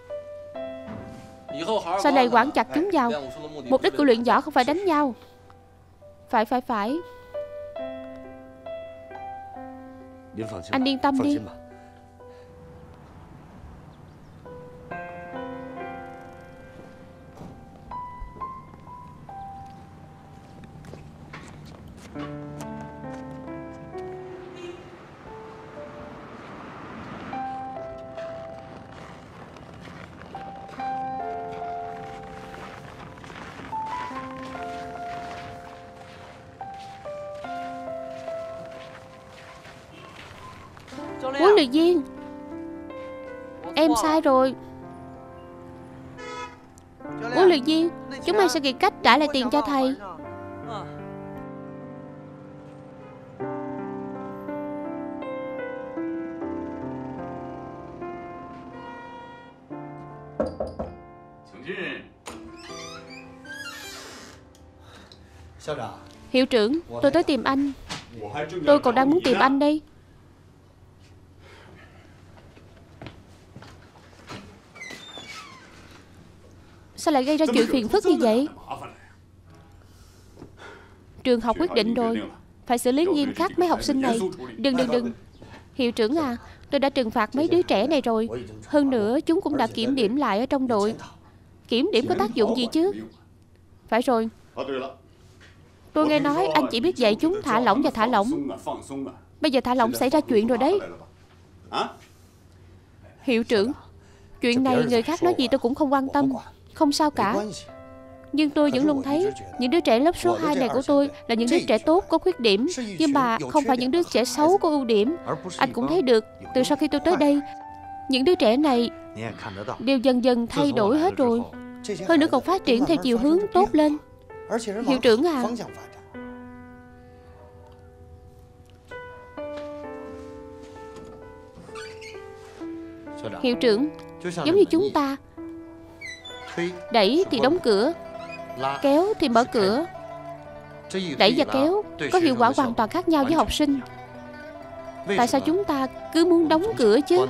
Sau này quản chặt chúng vào. Mục đích của luyện võ không phải đánh nhau. Phải phải phải. Anh yên tâm đi. Huấn luyện viên, em sai rồi. Huấn luyện viên, chúng em sẽ nghĩ cách trả lại tiền cho thầy. Hiệu trưởng, tôi tới tìm anh. Tôi còn đang muốn tìm anh đây. Sao lại gây ra chuyện phiền phức như vậy? Trường học quyết định rồi, phải xử lý nghiêm khắc mấy học sinh này. Đừng đừng đừng Hiệu trưởng à, tôi đã trừng phạt mấy đứa trẻ này rồi. Hơn nữa chúng cũng đã kiểm điểm lại ở trong đội. Kiểm điểm có tác dụng gì chứ? Phải rồi, tôi nghe nói anh chỉ biết dạy chúng thả lỏng và thả lỏng. Bây giờ thả lỏng xảy ra chuyện rồi đấy. Hiệu trưởng, chuyện này người khác nói gì tôi cũng không quan tâm. Không sao cả. Nhưng tôi vẫn luôn thấy những đứa trẻ lớp số hai này của tôi là những đứa trẻ tốt có khuyết điểm, nhưng mà không phải những đứa trẻ xấu có ưu điểm. Anh cũng thấy được, từ sau khi tôi tới đây, những đứa trẻ này đều dần dần thay đổi hết rồi. Hơn nữa còn phát triển theo chiều hướng tốt lên. Hiệu trưởng à, Hiệu trưởng, giống như chúng ta, đẩy thì đóng cửa, kéo thì mở cửa. Đẩy và kéo có hiệu quả hoàn toàn khác nhau với học sinh. Tại sao chúng ta cứ muốn đóng cửa chứ?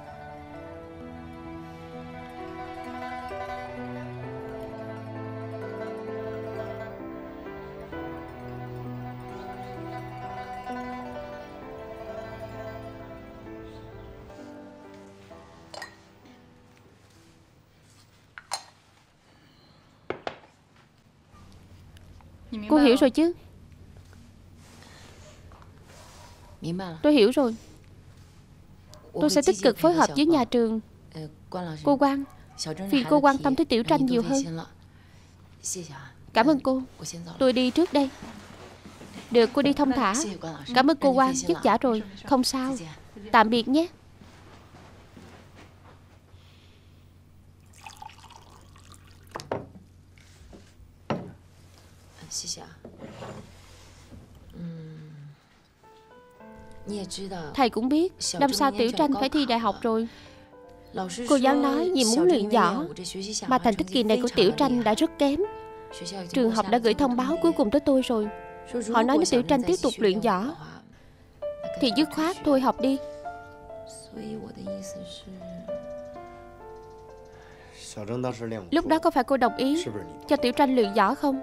Cô hiểu rồi chứ? Tôi hiểu rồi. Tôi sẽ tích cực phối hợp với nhà trường. Cô Quang, phiền cô quan tâm tới Tiểu Tranh nhiều hơn. Cảm ơn cô. Tôi đi trước đây. Được, cô đi thông thả. Cảm ơn cô Quang, vất vả rồi. Không sao. Tạm biệt nhé. Thầy cũng biết năm sau Tiểu Tranh phải thi đại học rồi. Cô giáo nói vì muốn luyện võ mà thành tích kỳ này của Tiểu Tranh đã rất kém. Trường học đã gửi thông báo cuối cùng tới tôi rồi. Họ nói nếu Tiểu Tranh tiếp tục luyện võ thì dứt khoát thôi học đi. Lúc đó có phải cô đồng ý cho Tiểu Tranh luyện võ không?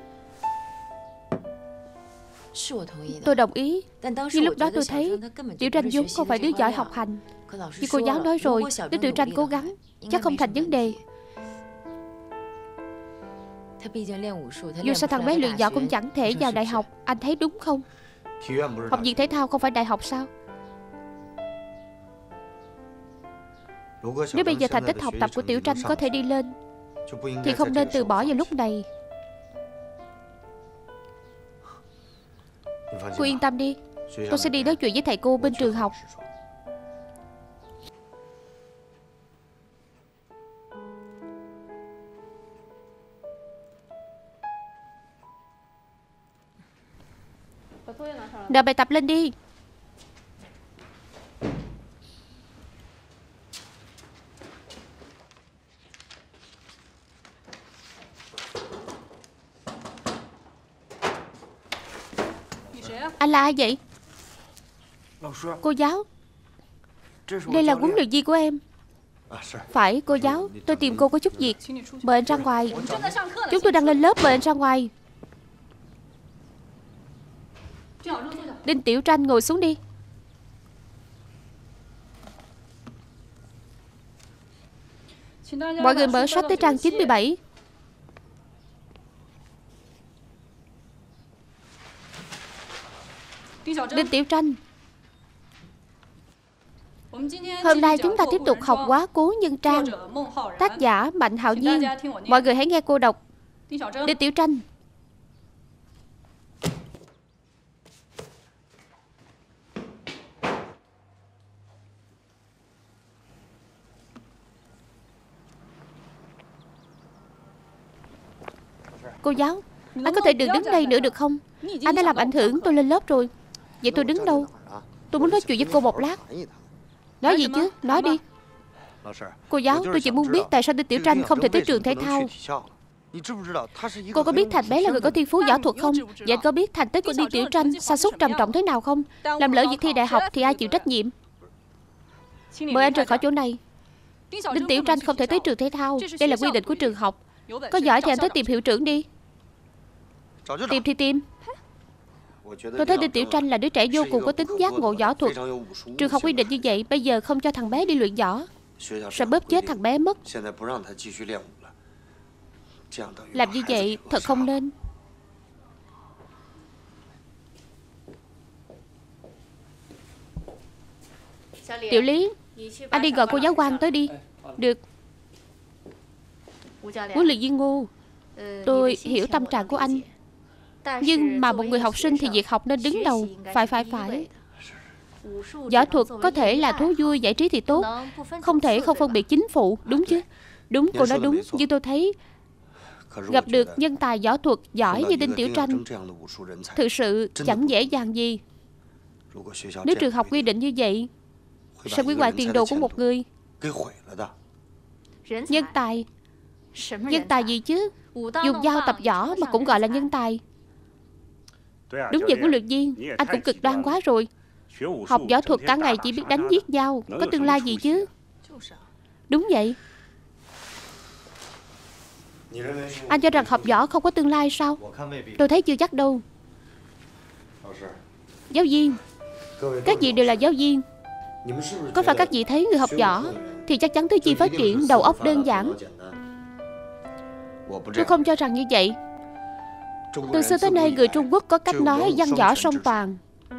Tôi đồng ý. Nhưng lúc đó tôi thấy Tiểu Tranh vốn không phải đứa giỏi học hành. Nhưng cô giáo nói rồi, nếu Tiểu Tranh cố gắng chắc không thành vấn đề. Dù sao thằng bé luyện võ cũng chẳng thể vào đại học. Anh thấy đúng không? Học viện thể thao không phải đại học sao? Nếu bây giờ thành tích học tập của Tiểu Tranh có thể đi lên thì không nên từ bỏ vào lúc này. Cô yên tâm đi, tôi sẽ đi nói chuyện với thầy cô bên trường học. Đợi bài tập lên đi. Anh là ai vậy? Cô giáo. Đây là huấn luyện viên của em. Phải, cô giáo, tôi tìm cô có chút việc. Mời anh ra ngoài. Chúng tôi đang lên lớp, mời anh ra ngoài. Đinh Tiểu Tranh, ngồi xuống đi. Mọi người mở sách tới trang chín mươi bảy. Đinh Tiểu Tranh, hôm nay chúng ta tiếp tục học Quá Cố Nhân Trang, tác giả Mạnh Hạo Nhiên. Mọi người hãy nghe cô đọc. Đinh Tiểu Tranh. Cô giáo, anh có thể đừng đứng đây nữa được không? Anh đã làm ảnh hưởng tôi lên lớp rồi. Vậy tôi đứng đâu? Tôi muốn nói chuyện với cô một lát. Nói gì chứ? Nói đi. Cô giáo, tôi chỉ muốn biết tại sao Đinh Tiểu Tranh không thể tới trường thể thao. Cô có biết Thành bé là người có thiên phú võ thuật không? Vậy có biết thành tích của Đinh Tiểu Tranh sa sút trầm trọng thế nào không? Làm lỡ việc thi đại học thì ai chịu trách nhiệm? Mời anh rời khỏi chỗ này. Đinh Tiểu Tranh không thể tới trường thể thao. Đây là quy định của trường học. Có giỏi thì anh tới tìm hiệu trưởng đi. Tìm thì tìm. Tôi thấy Đinh Tiểu Tranh là đứa trẻ vô cùng có tính giác ngộ võ thuật. Trường học quy định như vậy, bây giờ không cho thằng bé đi luyện võ, sẽ bóp chết thằng bé mất. Làm như vậy thật không nên. Tiểu Lý, anh đi gọi cô giáo quan tới đi. Được. Huấn luyện viên Ngô, tôi hiểu tâm trạng của anh, nhưng mà một người học sinh thì việc học nên đứng đầu. Phải phải phải Võ thuật có thể là thú vui giải trí thì tốt, không thể không phân biệt chính phụ, đúng chứ? Đúng, cô nói đúng. Nhưng tôi thấy gặp được nhân tài võ thuật giỏi như Đinh Tiểu Tranh thực sự chẳng dễ dàng gì. Nếu trường học quy định như vậy sẽ hủy hoại tiền đồ của một người. Nhân tài? Nhân tài gì chứ? Dùng dao tập võ mà cũng gọi là nhân tài? Đúng vậy huấn luyện viên, anh cũng cực đoan quá rồi. Học võ thuật cả ngày chỉ biết đánh giết nhau, có tương lai gì chứ? Đúng vậy. Anh cho rằng học võ không có tương lai sao? Tôi thấy chưa chắc đâu. Giáo viên, các vị đều là giáo viên. Có phải các vị thấy người học võ thì chắc chắn tư duy phát triển, đầu óc đơn giản? Tôi không cho rằng như vậy. Từ xưa tới nay, người Trung Quốc có cách nói văn võ song toàn.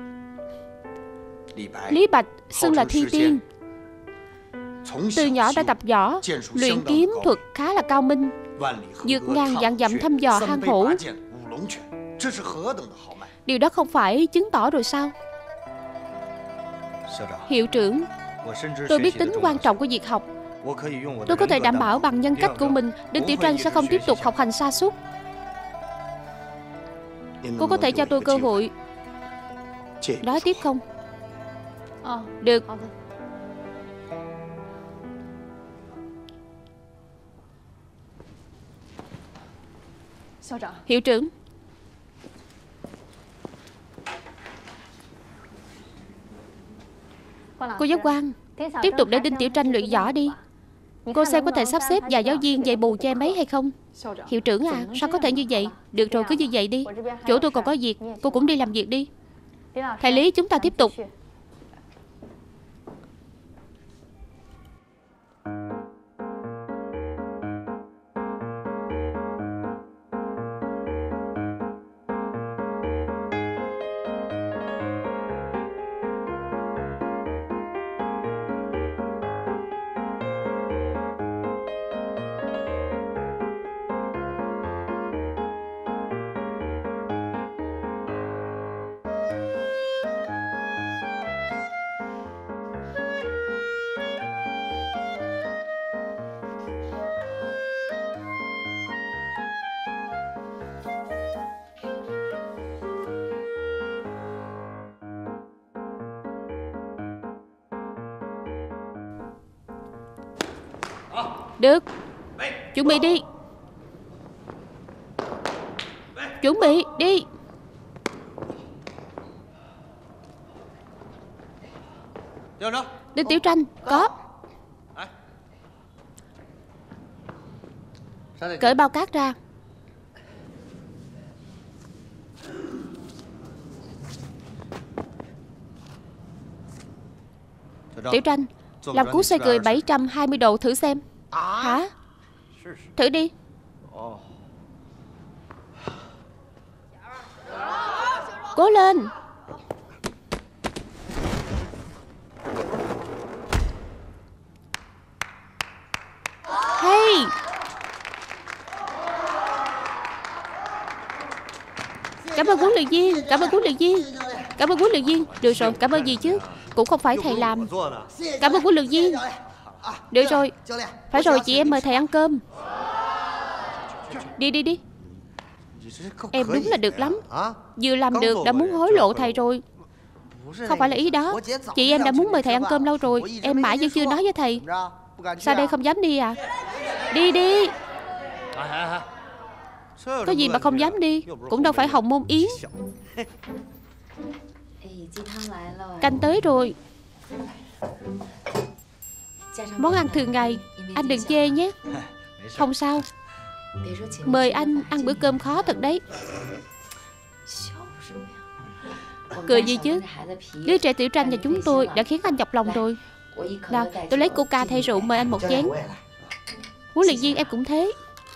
Lý Bạch xưng là thi tiên. Từ nhỏ đã tập võ, luyện kiếm thuật khá là cao minh, vượt ngàn vạn dặm thăm dò hang hổ. Điều đó không phải chứng tỏ rồi sao? Hiệu trưởng, tôi biết tính quan trọng của việc học. Tôi có thể đảm bảo bằng nhân cách của mình, Đinh Tiểu Tranh sẽ không tiếp tục học hành sa sút. Cô có thể cho tôi cơ hội nói tiếp không? Được. Hiệu trưởng, cô giáo quan, tiếp tục để Đinh Tiểu Tranh luyện võ đi. Cô xem có thể sắp xếp vài giáo viên dạy bù cho em ấy hay không? Hiệu trưởng à, sao có thể như vậy? Được rồi, cứ như vậy đi. Chỗ tôi còn có việc, cô cũng đi làm việc đi. Thầy Lý, chúng ta tiếp tục. Được. Chuẩn bị đi. Chuẩn bị đi. Đinh Tiểu Tranh, có. Cởi bao cát ra. Tiểu Tranh, làm cú xoay người bảy trăm hai mươi độ thử xem. Hả? Thử đi. Cố lên. Hay. Cảm ơn huấn luyện viên. Cảm ơn huấn luyện viên. Cảm ơn huấn luyện viên. Được rồi, cảm ơn gì chứ? Cũng không phải thầy làm. Cảm ơn huấn luyện viên. Được rồi. Phải rồi, chị em mời thầy ăn cơm. Đi đi đi. Em đúng là được lắm. Vừa làm được đã muốn hối lộ thầy rồi. Không phải là ý đó. Chị em đã muốn mời thầy ăn cơm lâu rồi. Em mãi vẫn chưa nói với thầy. Sao đây không dám đi à? Đi đi. Có gì mà không dám đi, cũng đâu phải Hồng Môn Yến. Canh tới rồi. Món ăn thường ngày, anh đừng chê nhé. Không sao. Mời anh ăn bữa cơm khó thật đấy. Cười gì chứ? Đứa trẻ Tiểu Tranh nhà chúng tôi đã khiến anh nhọc lòng rồi. Nào, tôi lấy coca thay rượu mời anh một chén. Huấn luyện viên em cũng thế.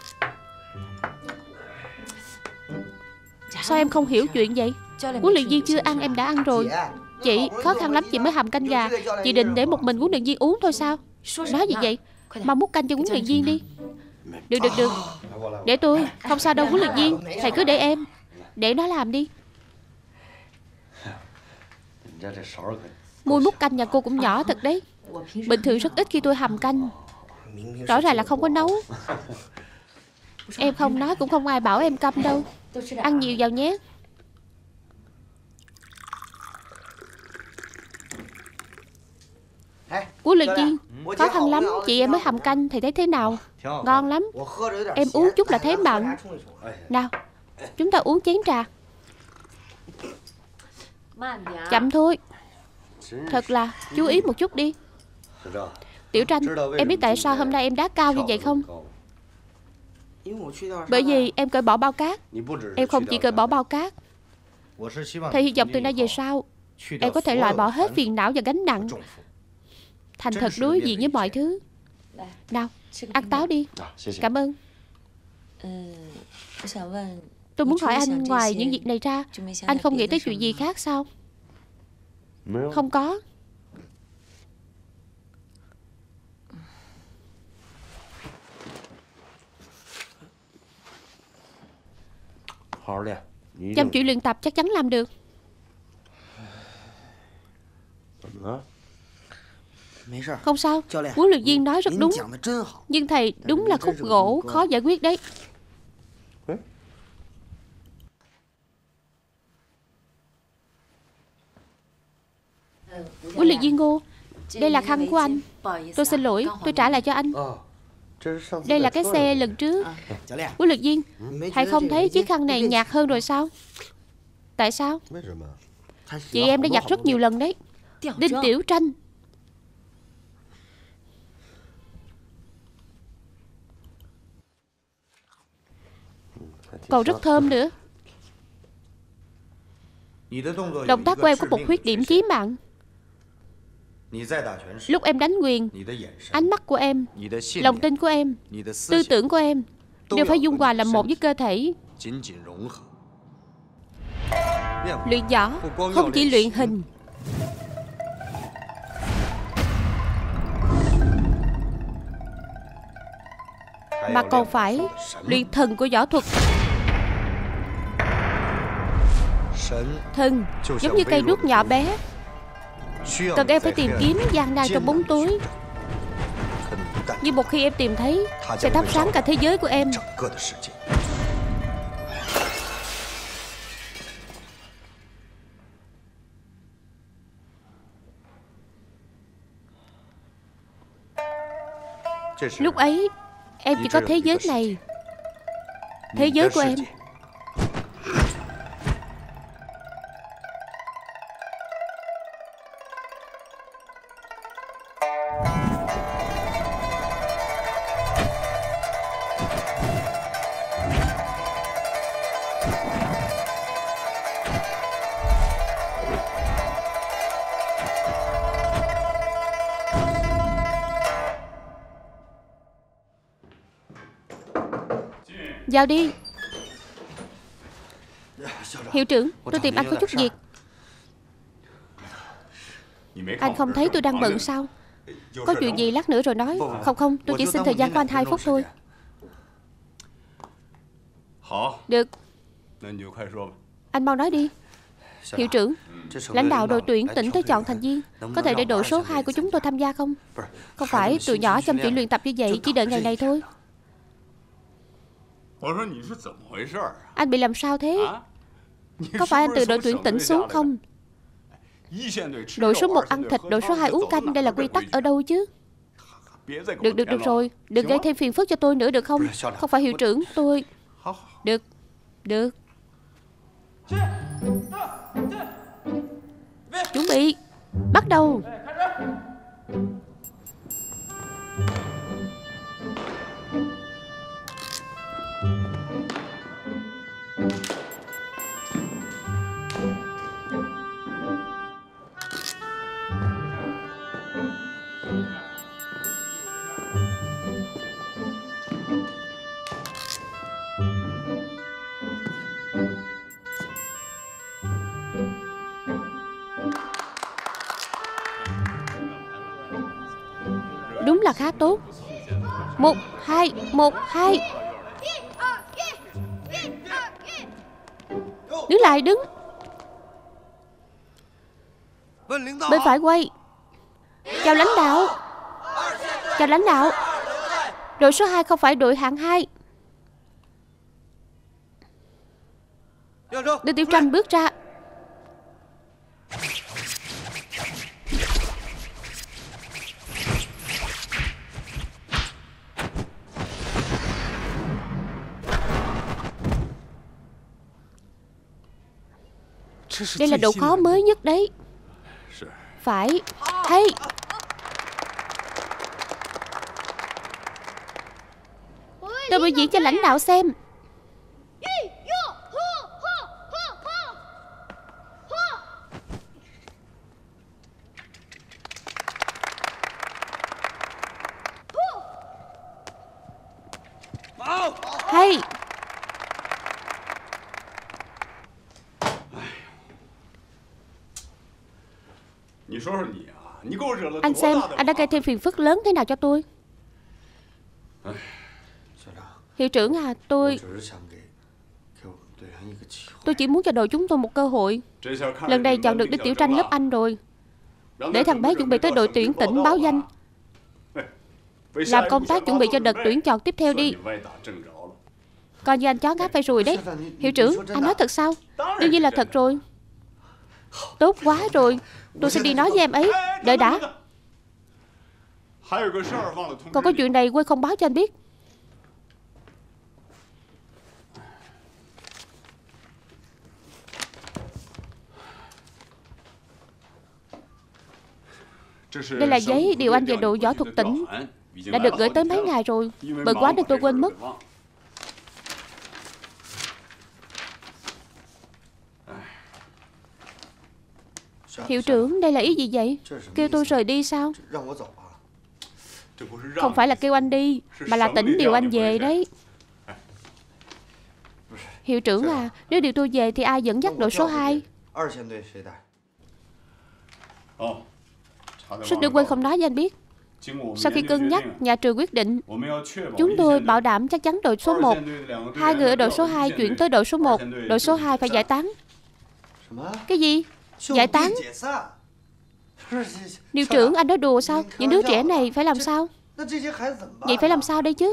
Sao em không hiểu chuyện vậy? Huấn luyện viên chưa ăn em đã ăn rồi. Chị, khó khăn lắm chị mới hầm canh gà. Chị định để một mình huấn luyện viên uống thôi sao? Nói gì vậy? Mau múc canh cho huấn luyện viên đi. Được được được. Để tôi. Không sao đâu huấn luyện viên. Thầy cứ để em. Để nó làm đi. Muôi múc canh nhà cô cũng nhỏ thật đấy. Bình thường rất ít khi tôi hầm canh. Rõ ràng là không có nấu. Em không nói cũng không ai bảo em câm đâu. Ăn nhiều vào nhé. Huấn luyện viên, khó khăn lắm chị em mới hầm canh. Thầy thấy thế nào? Ngon lắm. Em uống chút là thấy mặn. Nào, chúng ta uống chén trà. Chậm thôi. Thật là chú ý một chút đi. Tiểu Tranh, em biết tại sao hôm nay em đá cao như vậy không? Bởi vì em cởi bỏ bao cát. Em không chỉ cởi bỏ bao cát. Thầy hy vọng từ nay về sau em có thể loại bỏ hết phiền não và gánh nặng, thành thật đối diện với mọi thứ. Nào, ăn táo đi. Cảm ơn. Tôi muốn hỏi anh, ngoài những việc này ra, anh không nghĩ tới chuyện gì khác sao? Không có. Chăm chỉ luyện tập chắc chắn làm được. Không sao, huấn luyện viên nói rất đúng. Nhưng thầy đúng là khúc gỗ khó giải quyết đấy. Huấn luyện viên Ngô, đây là khăn của anh. Tôi xin lỗi, tôi trả lại cho anh. Đây là cái xe lần trước. Huấn luyện viên, thầy không thấy chiếc khăn này nhạt hơn rồi sao? Tại sao? Chị em đã giặt rất nhiều lần đấy. Đinh Tiểu Tranh. Còn rất thơm nữa. Động tác của em có một khuyết điểm chí mạng. Lúc em đánh quyền, ánh mắt của em, lòng tin của em, tư tưởng của em đều phải dung hòa làm một với cơ thể. Luyện võ không chỉ luyện hình, mà còn phải luyện thần của võ thuật. Thần giống như cây đuốc nhỏ bé, cần em phải tìm kiếm gian nan trong bóng tối. Nhưng một khi em tìm thấy, sẽ thắp sáng cả thế giới của em. Lúc ấy em chỉ có thế giới này, thế giới của em. Vào đi. Hiệu trưởng, tôi tìm anh có chút việc. Anh không thấy tôi đang bận sao? Có chuyện gì lát nữa rồi nói. Không không, tôi chỉ xin thời gian của anh hai phút thôi. Được. Anh mau nói đi. Hiệu trưởng, lãnh đạo đội tuyển tỉnh tới chọn thành viên. Có thể để đội số hai của chúng tôi tham gia không? Không phải tụi nhỏ chăm chỉ luyện tập như vậy, chỉ đợi ngày này thôi. Anh bị làm sao thế? Có phải anh từ đội tuyển tỉnh xuống không? Đội số một ăn thịt, đội số hai uống canh. Đây là quy tắc ở đâu chứ? Được được được rồi, đừng gây thêm phiền phức cho tôi nữa được không? Không phải hiệu trưởng, tôi Được, được. Chuẩn bị, bắt đầu. Đúng là khá tốt. Một, hai, một, hai. Đứng lại, đứng. Bên phải quay. Chào lãnh đạo. Chào lãnh đạo. Đội số hai không phải đội hạng hai. Đưa Tiểu Tranh bước ra. Đây là độ khó mới nhất đấy. Phải. Hay. Tôi biểu diễn cho lãnh đạo xem. Hay. Anh xem, anh đã gây thêm phiền phức lớn thế nào cho tôi. Hiệu trưởng à, tôi Tôi chỉ muốn cho đội chúng tôi một cơ hội. Lần này chọn được Đinh Tiểu Tranh lớp Anh rồi. Để thằng bé chuẩn bị tới đội tuyển tỉnh báo danh, làm công tác chuẩn bị cho đợt tuyển chọn tiếp theo đi. Coi như anh chó ngáp phải rồi đấy. Hiệu trưởng, anh nói thật sao? Đương nhiên là thật rồi. Tốt quá rồi. Tôi sẽ đi nói với em ấy. Đợi đã. Còn có chuyện này quên không báo cho anh biết. Đây là giấy điều anh về đội võ thuật tỉnh, đã được gửi tới mấy ngày rồi. Bận quá nên tôi quên mất. Hiệu trưởng, đây là ý gì vậy? Kêu tôi rời đi sao? Không phải là kêu anh đi, mà là tỉnh điều anh về đấy. Hiệu trưởng à, nếu điều tôi về thì ai dẫn dắt đội số hai? Suýt nữa quên không nói với anh biết. Sau khi cân nhắc, nhà trường quyết định chúng tôi bảo đảm chắc chắn đội số một, hai người ở đội số hai chuyển tới đội số một. Đội số hai phải giải tán. Cái gì? Giải tán? Điều trưởng, anh nói đùa sao? Những đứa trẻ này phải làm sao? Vậy phải làm sao đây chứ?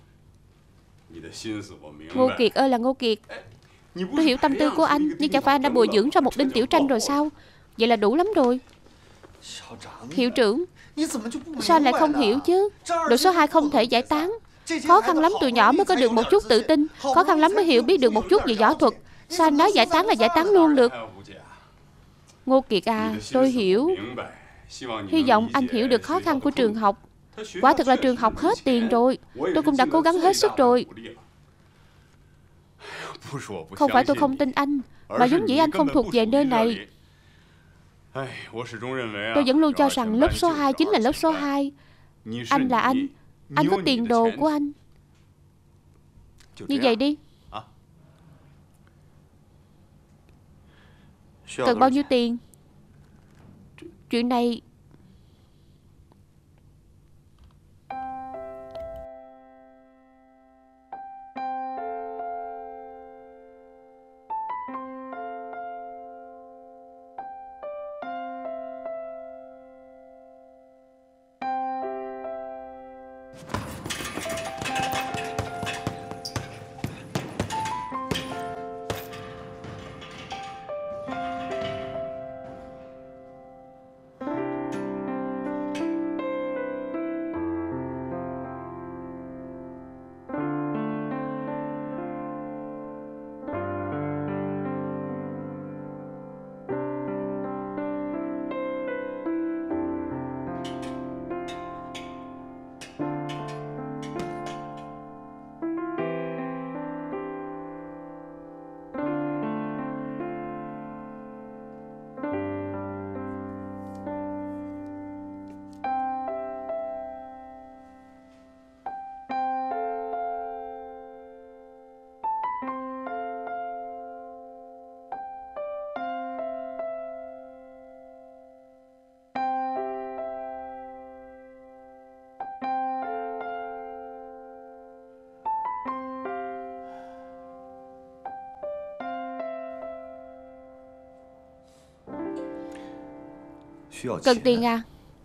Ngô Kiệt ơi là Ngô Kiệt, tôi hiểu tâm tư của anh, nhưng chẳng phải anh đã bồi dưỡng ra một Đinh Tiểu Tranh rồi sao? Vậy là đủ lắm rồi. Hiệu trưởng, sao anh lại không hiểu chứ? Đội số hai không thể giải tán. Khó khăn lắm từ nhỏ mới có được một chút tự tin, khó khăn lắm mới hiểu biết được một chút về võ thuật. Sao anh nói giải tán là giải tán luôn được? Ngô Kiệt à, tôi hiểu. Hy vọng anh hiểu được khó khăn của trường học. Quả thực là trường học hết tiền rồi. Tôi cũng đã cố gắng hết sức rồi. Không phải tôi không tin anh, mà giống dĩ anh không thuộc về nơi này. Tôi vẫn luôn cho rằng lớp số hai chính là lớp số hai. Anh là anh. Anh có tiền đồ của anh. Như vậy đi. Cần bao nhiêu tiền? Chuyện này Cần tiền à?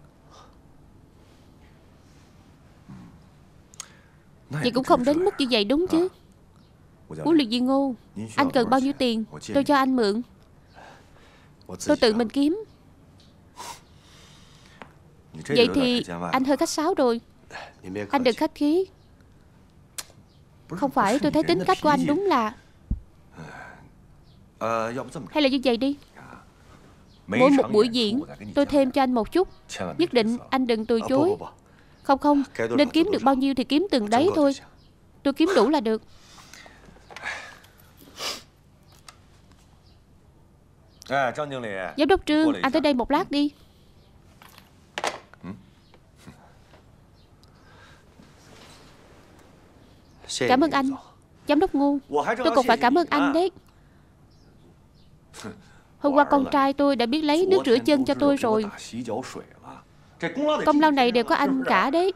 Vậy cũng không đến mức như vậy đúng chứ? Huấn luyện viên Ngô, anh cần bao nhiêu tiền tôi cho anh mượn. Tôi tự mình kiếm. Vậy thì anh hơi khách sáo rồi. Anh đừng khách khí. Không phải, tôi thấy tính cách của anh đúng là... Hay là như vậy đi, mỗi một buổi diễn tôi thêm cho anh một chút. Nhất định anh đừng từ chối. Không không, nên kiếm được bao nhiêu thì kiếm từng đấy thôi. Tôi kiếm đủ là được. Giám đốc Trương, anh tới đây một lát đi. Cảm ơn anh. Giám đốc Ngô, tôi còn phải cảm ơn anh đấy. Hôm qua con trai tôi đã biết lấy nước rửa chân cho tôi rồi. Công lao này đều có anh cả đấy.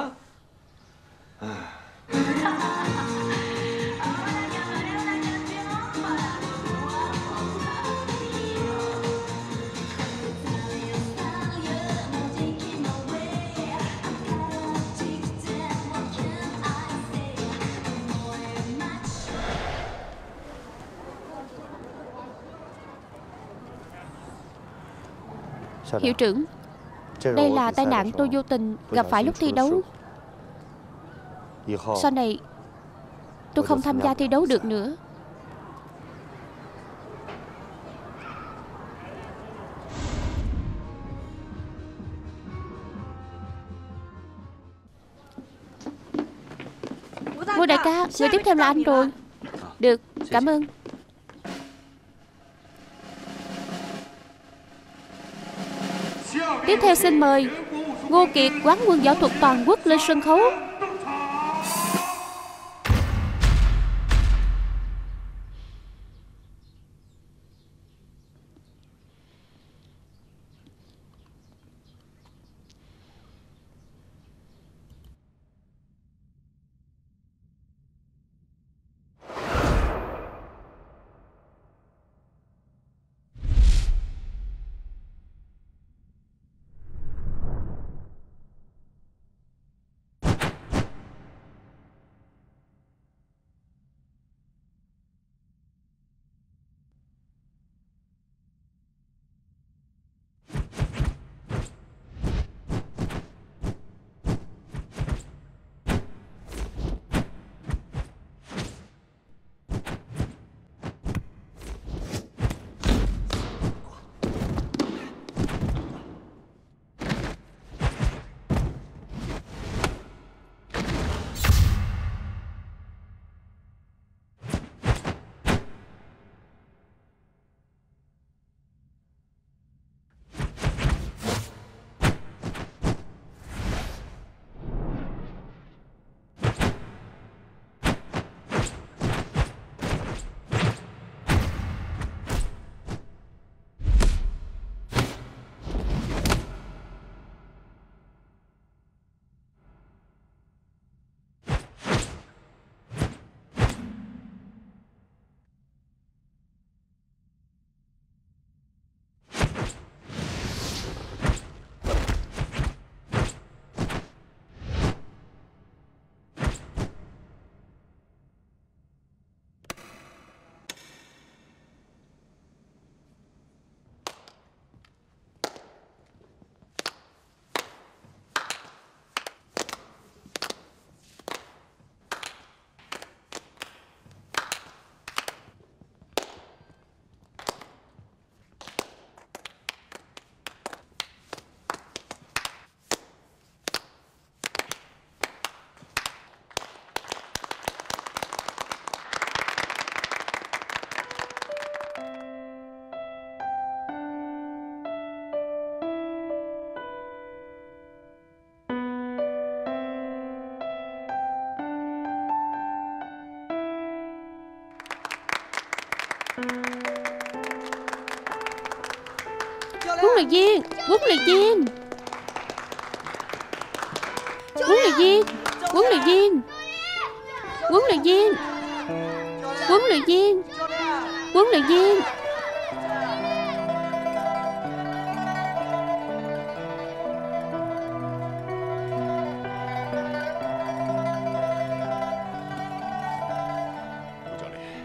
Hiệu trưởng, đây là tai nạn tôi vô tình gặp phải lúc thi đấu. Sau này tôi không tham gia thi đấu được nữa. Ngô đại ca, người tiếp theo là anh rồi. Được, cảm ơn. Tiếp theo xin mời Ngô Kiệt, quán quân võ thuật toàn quốc lên sân khấu. Huấn luyện viên, huấn luyện viên, huấn luyện viên, huấn luyện viên, huấn luyện viên, huấn luyện viên, huấn luyện viên.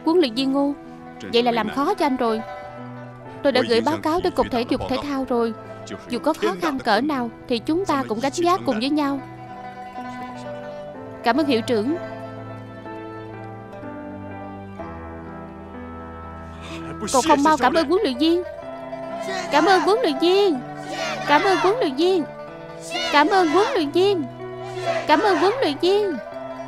Huấn luyện viên ngu, vậy là làm khó cho anh rồi. Tôi đã gửi báo cáo tới Cục Thể dục Thể thao rồi. Dù có khó khăn cỡ nào thì chúng ta cũng gánh vác cùng với nhau. Cảm ơn hiệu trưởng. Cậu không mau cảm ơn huấn luyện viên. Cảm ơn huấn luyện viên. Cảm ơn huấn luyện viên. Cảm ơn huấn luyện viên. Cảm ơn huấn luyện viên.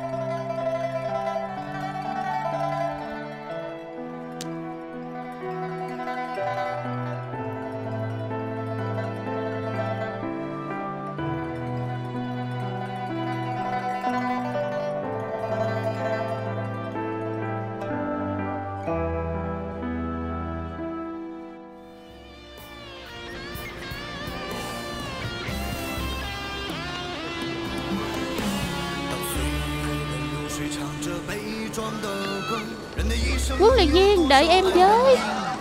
Huấn luyện viên, đợi em với.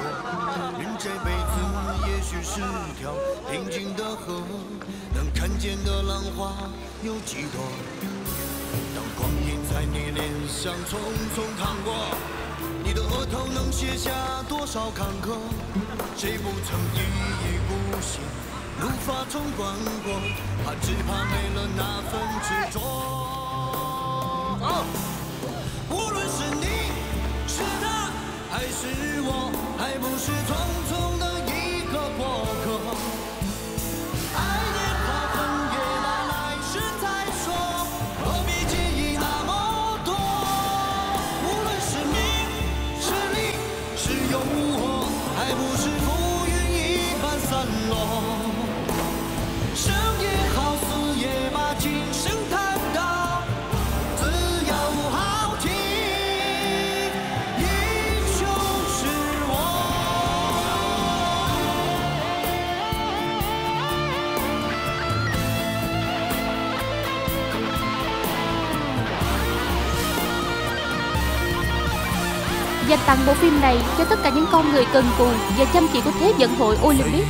Dành tặng bộ phim này cho tất cả những con người cần cù và chăm chỉ của Thế vận hội Olympic.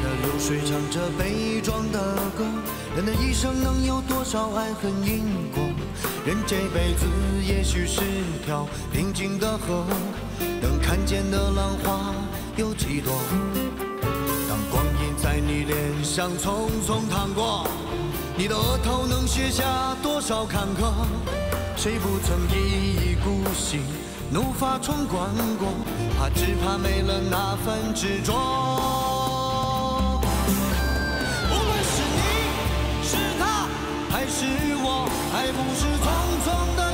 怒发冲冠过，怕只怕没了那份执着。无论是你是他还是我，还不是匆匆的。